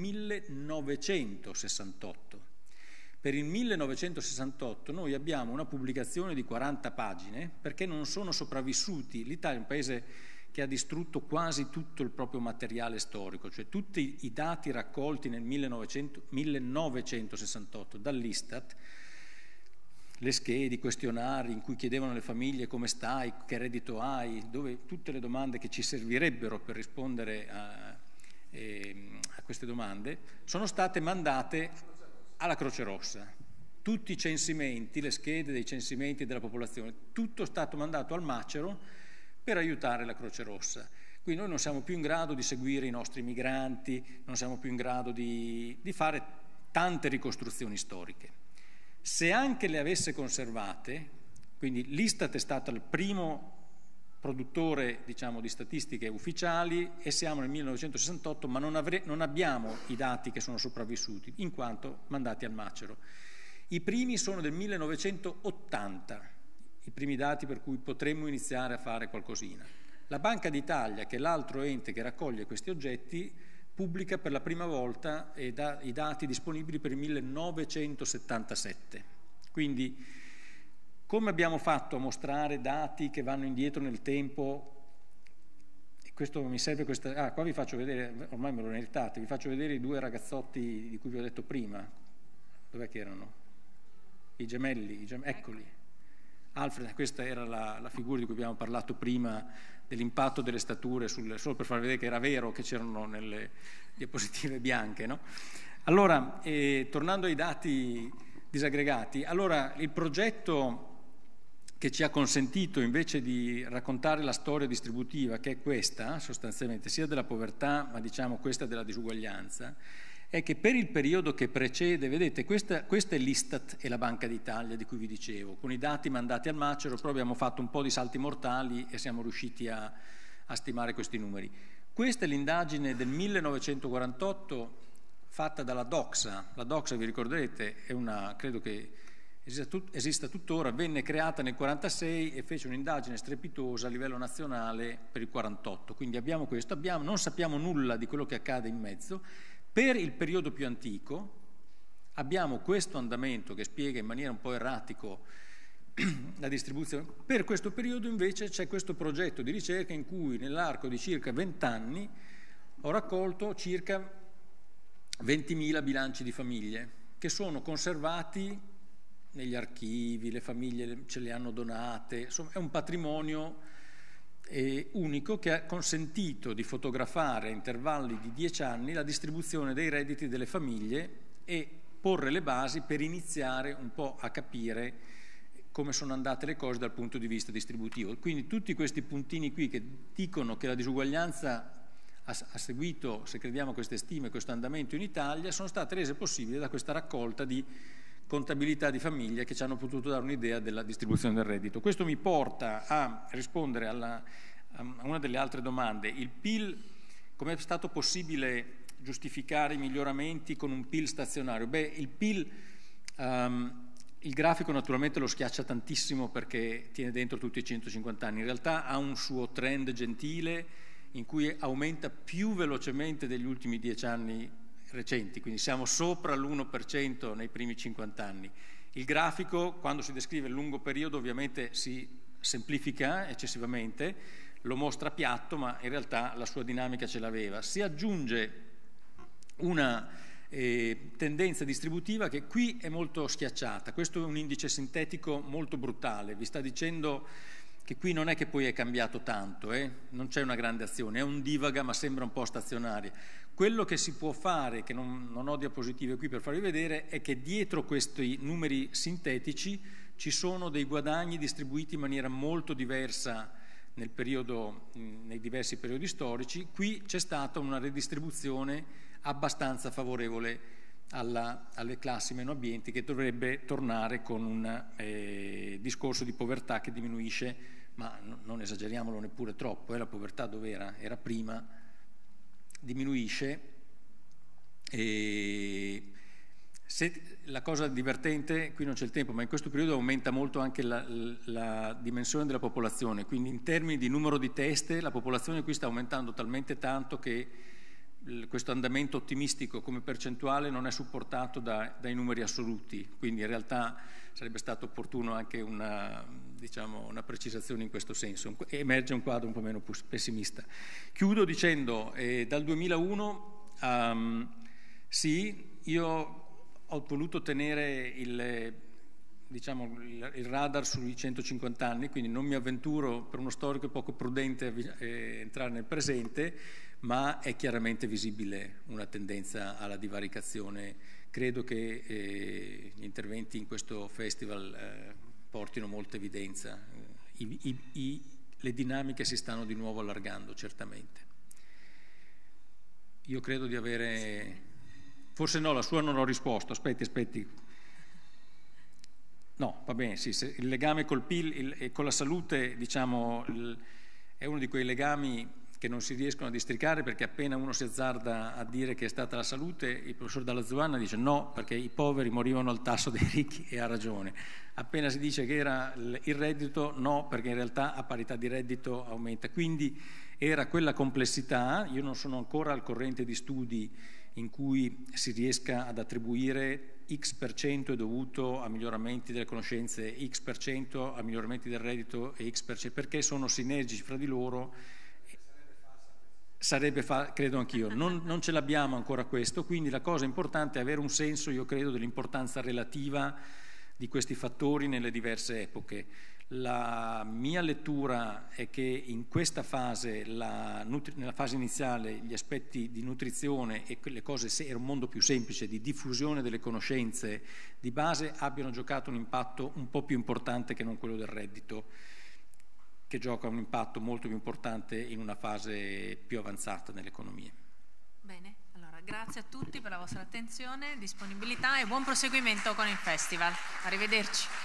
Speaker 2: 1968. Per il 1968 noi abbiamo una pubblicazione di 40 pagine perché non sono sopravvissuti. L'Italia è un paese che ha distrutto quasi tutto il proprio materiale storico, cioè tutti i dati raccolti nel 1968 dall'Istat, le schede, i questionari in cui chiedevano alle famiglie come stai, che reddito hai, dove tutte le domande che ci servirebbero per rispondere a queste domande, sono state mandate alla Croce Rossa. Tutti i censimenti, le schede dei censimenti della popolazione, tutto è stato mandato al macero per aiutare la Croce Rossa. Quindi noi non siamo più in grado di seguire i nostri migranti, non siamo più in grado di fare tante ricostruzioni storiche. Se anche le avesse conservate, quindi l'Istat è stato il primo produttore, diciamo, di statistiche ufficiali e siamo nel 1968, ma non abbiamo i dati che sono sopravvissuti, in quanto mandati al macero. I primi sono del 1980, i primi dati per cui potremmo iniziare a fare qualcosina. La Banca d'Italia, che è l'altro ente che raccoglie questi oggetti, pubblica per la prima volta i dati disponibili per il 1977. Quindi, come abbiamo fatto a mostrare dati che vanno indietro nel tempo? Questo mi serve, qua vi faccio vedere, ormai me lo meritate, vi faccio vedere i due ragazzotti di cui vi ho detto prima. Dov'è che erano? I gemelli, eccoli. Alfred, questa era la figura di cui abbiamo parlato prima, dell'impatto delle stature, solo per far vedere che era vero che c'erano nelle diapositive bianche, no? Allora, tornando ai dati disaggregati, allora il progetto che ci ha consentito invece di raccontare la storia distributiva, che è questa sostanzialmente, sia della povertà, ma diciamo questa della disuguaglianza, è che per il periodo che precede, vedete, questa è l'Istat e la Banca d'Italia di cui vi dicevo, con i dati mandati al macero, però abbiamo fatto un po' di salti mortali e siamo riusciti a stimare questi numeri. Questa è l'indagine del 1948 fatta dalla Doxa. La Doxa, vi ricorderete, è credo che esista tuttora, venne creata nel 1946 e fece un'indagine strepitosa a livello nazionale per il 1948. Quindi abbiamo questo, non sappiamo nulla di quello che accade in mezzo. Per il periodo più antico abbiamo questo andamento che spiega in maniera un po' erratico la distribuzione. Per questo periodo invece c'è questo progetto di ricerca in cui nell'arco di circa 20 anni ho raccolto circa 20.000 bilanci di famiglie che sono conservati negli archivi, le famiglie ce le hanno donate, insomma è un patrimonio unico che ha consentito di fotografare a intervalli di 10 anni la distribuzione dei redditi delle famiglie e porre le basi per iniziare un po' a capire come sono andate le cose dal punto di vista distributivo. Quindi tutti questi puntini qui che dicono che la disuguaglianza ha seguito, se crediamo a queste stime, questo andamento in Italia, sono state rese possibili da questa raccolta di contabilità di famiglie che ci hanno potuto dare un'idea della distribuzione del reddito. Questo mi porta a rispondere a una delle altre domande. Il PIL, come è stato possibile giustificare i miglioramenti con un PIL stazionario? Beh, il PIL, il grafico naturalmente lo schiaccia tantissimo perché tiene dentro tutti i 150 anni, in realtà ha un suo trend gentile in cui aumenta più velocemente degli ultimi 10 anni recenti, quindi siamo sopra l'1% nei primi 50 anni. Il grafico, quando si descrive il lungo periodo, ovviamente si semplifica eccessivamente, lo mostra piatto, ma in realtà la sua dinamica ce l'aveva. Si aggiunge una tendenza distributiva che qui è molto schiacciata. Questo è un indice sintetico molto brutale, vi sta dicendo che qui non è che poi è cambiato tanto, non c'è una grande azione, è un divaga ma sembra un po' stazionaria. Quello che si può fare, che non ho diapositive qui per farvi vedere, è che dietro questi numeri sintetici ci sono dei guadagni distribuiti in maniera molto diversa nei diversi periodi storici. Qui c'è stata una redistribuzione abbastanza favorevole alle classi meno abbienti, che dovrebbe tornare con un discorso di povertà che diminuisce, ma non esageriamolo neppure troppo, la povertà dov'era? Era prima, diminuisce. La cosa divertente, qui non c'è il tempo, ma in questo periodo aumenta molto anche la dimensione della popolazione, quindi in termini di numero di teste la popolazione qui sta aumentando talmente tanto che questo andamento ottimistico come percentuale non è supportato dai numeri assoluti, quindi in realtà sarebbe stato opportuno anche una precisazione in questo senso. Emerge un quadro un po' meno pessimista. Chiudo dicendo, dal 2001 sì, io ho voluto tenere il radar sui 150 anni, quindi non mi avventuro, per uno storico poco prudente, a entrare nel presente, ma è chiaramente visibile una tendenza alla divaricazione. Credo che gli interventi in questo festival portino molta evidenza. Le dinamiche si stanno di nuovo allargando, certamente. Io credo di avere... Forse no, la sua non ho risposto. Aspetti. No, va bene, sì, il legame col PIL e con la salute, diciamo, è uno di quei legami che non si riescono a districare, perché appena uno si azzarda a dire che è stata la salute, il professor Dalla Zuanna dice no, perché i poveri morivano al tasso dei ricchi, e ha ragione. Appena si dice che era il reddito, no, perché in realtà a parità di reddito aumenta. Quindi era quella complessità. Io non sono ancora al corrente di studi in cui si riesca ad attribuire X% è dovuto a miglioramenti delle conoscenze, X% a miglioramenti del reddito e X%, perché sono sinergici fra di loro. Credo anch'io, non ce l'abbiamo ancora questo, quindi la cosa importante è avere un senso, io credo, dell'importanza relativa di questi fattori nelle diverse epoche. La mia lettura è che in questa fase, nella fase iniziale, gli aspetti di nutrizione e le cose, era un mondo più semplice, di diffusione delle conoscenze di base, abbiano giocato un impatto un po' più importante che non quello del reddito, che gioca un impatto molto più importante in una fase più avanzata nell'economia.
Speaker 1: Bene, allora grazie a tutti per la vostra attenzione, disponibilità e buon proseguimento con il festival. Arrivederci.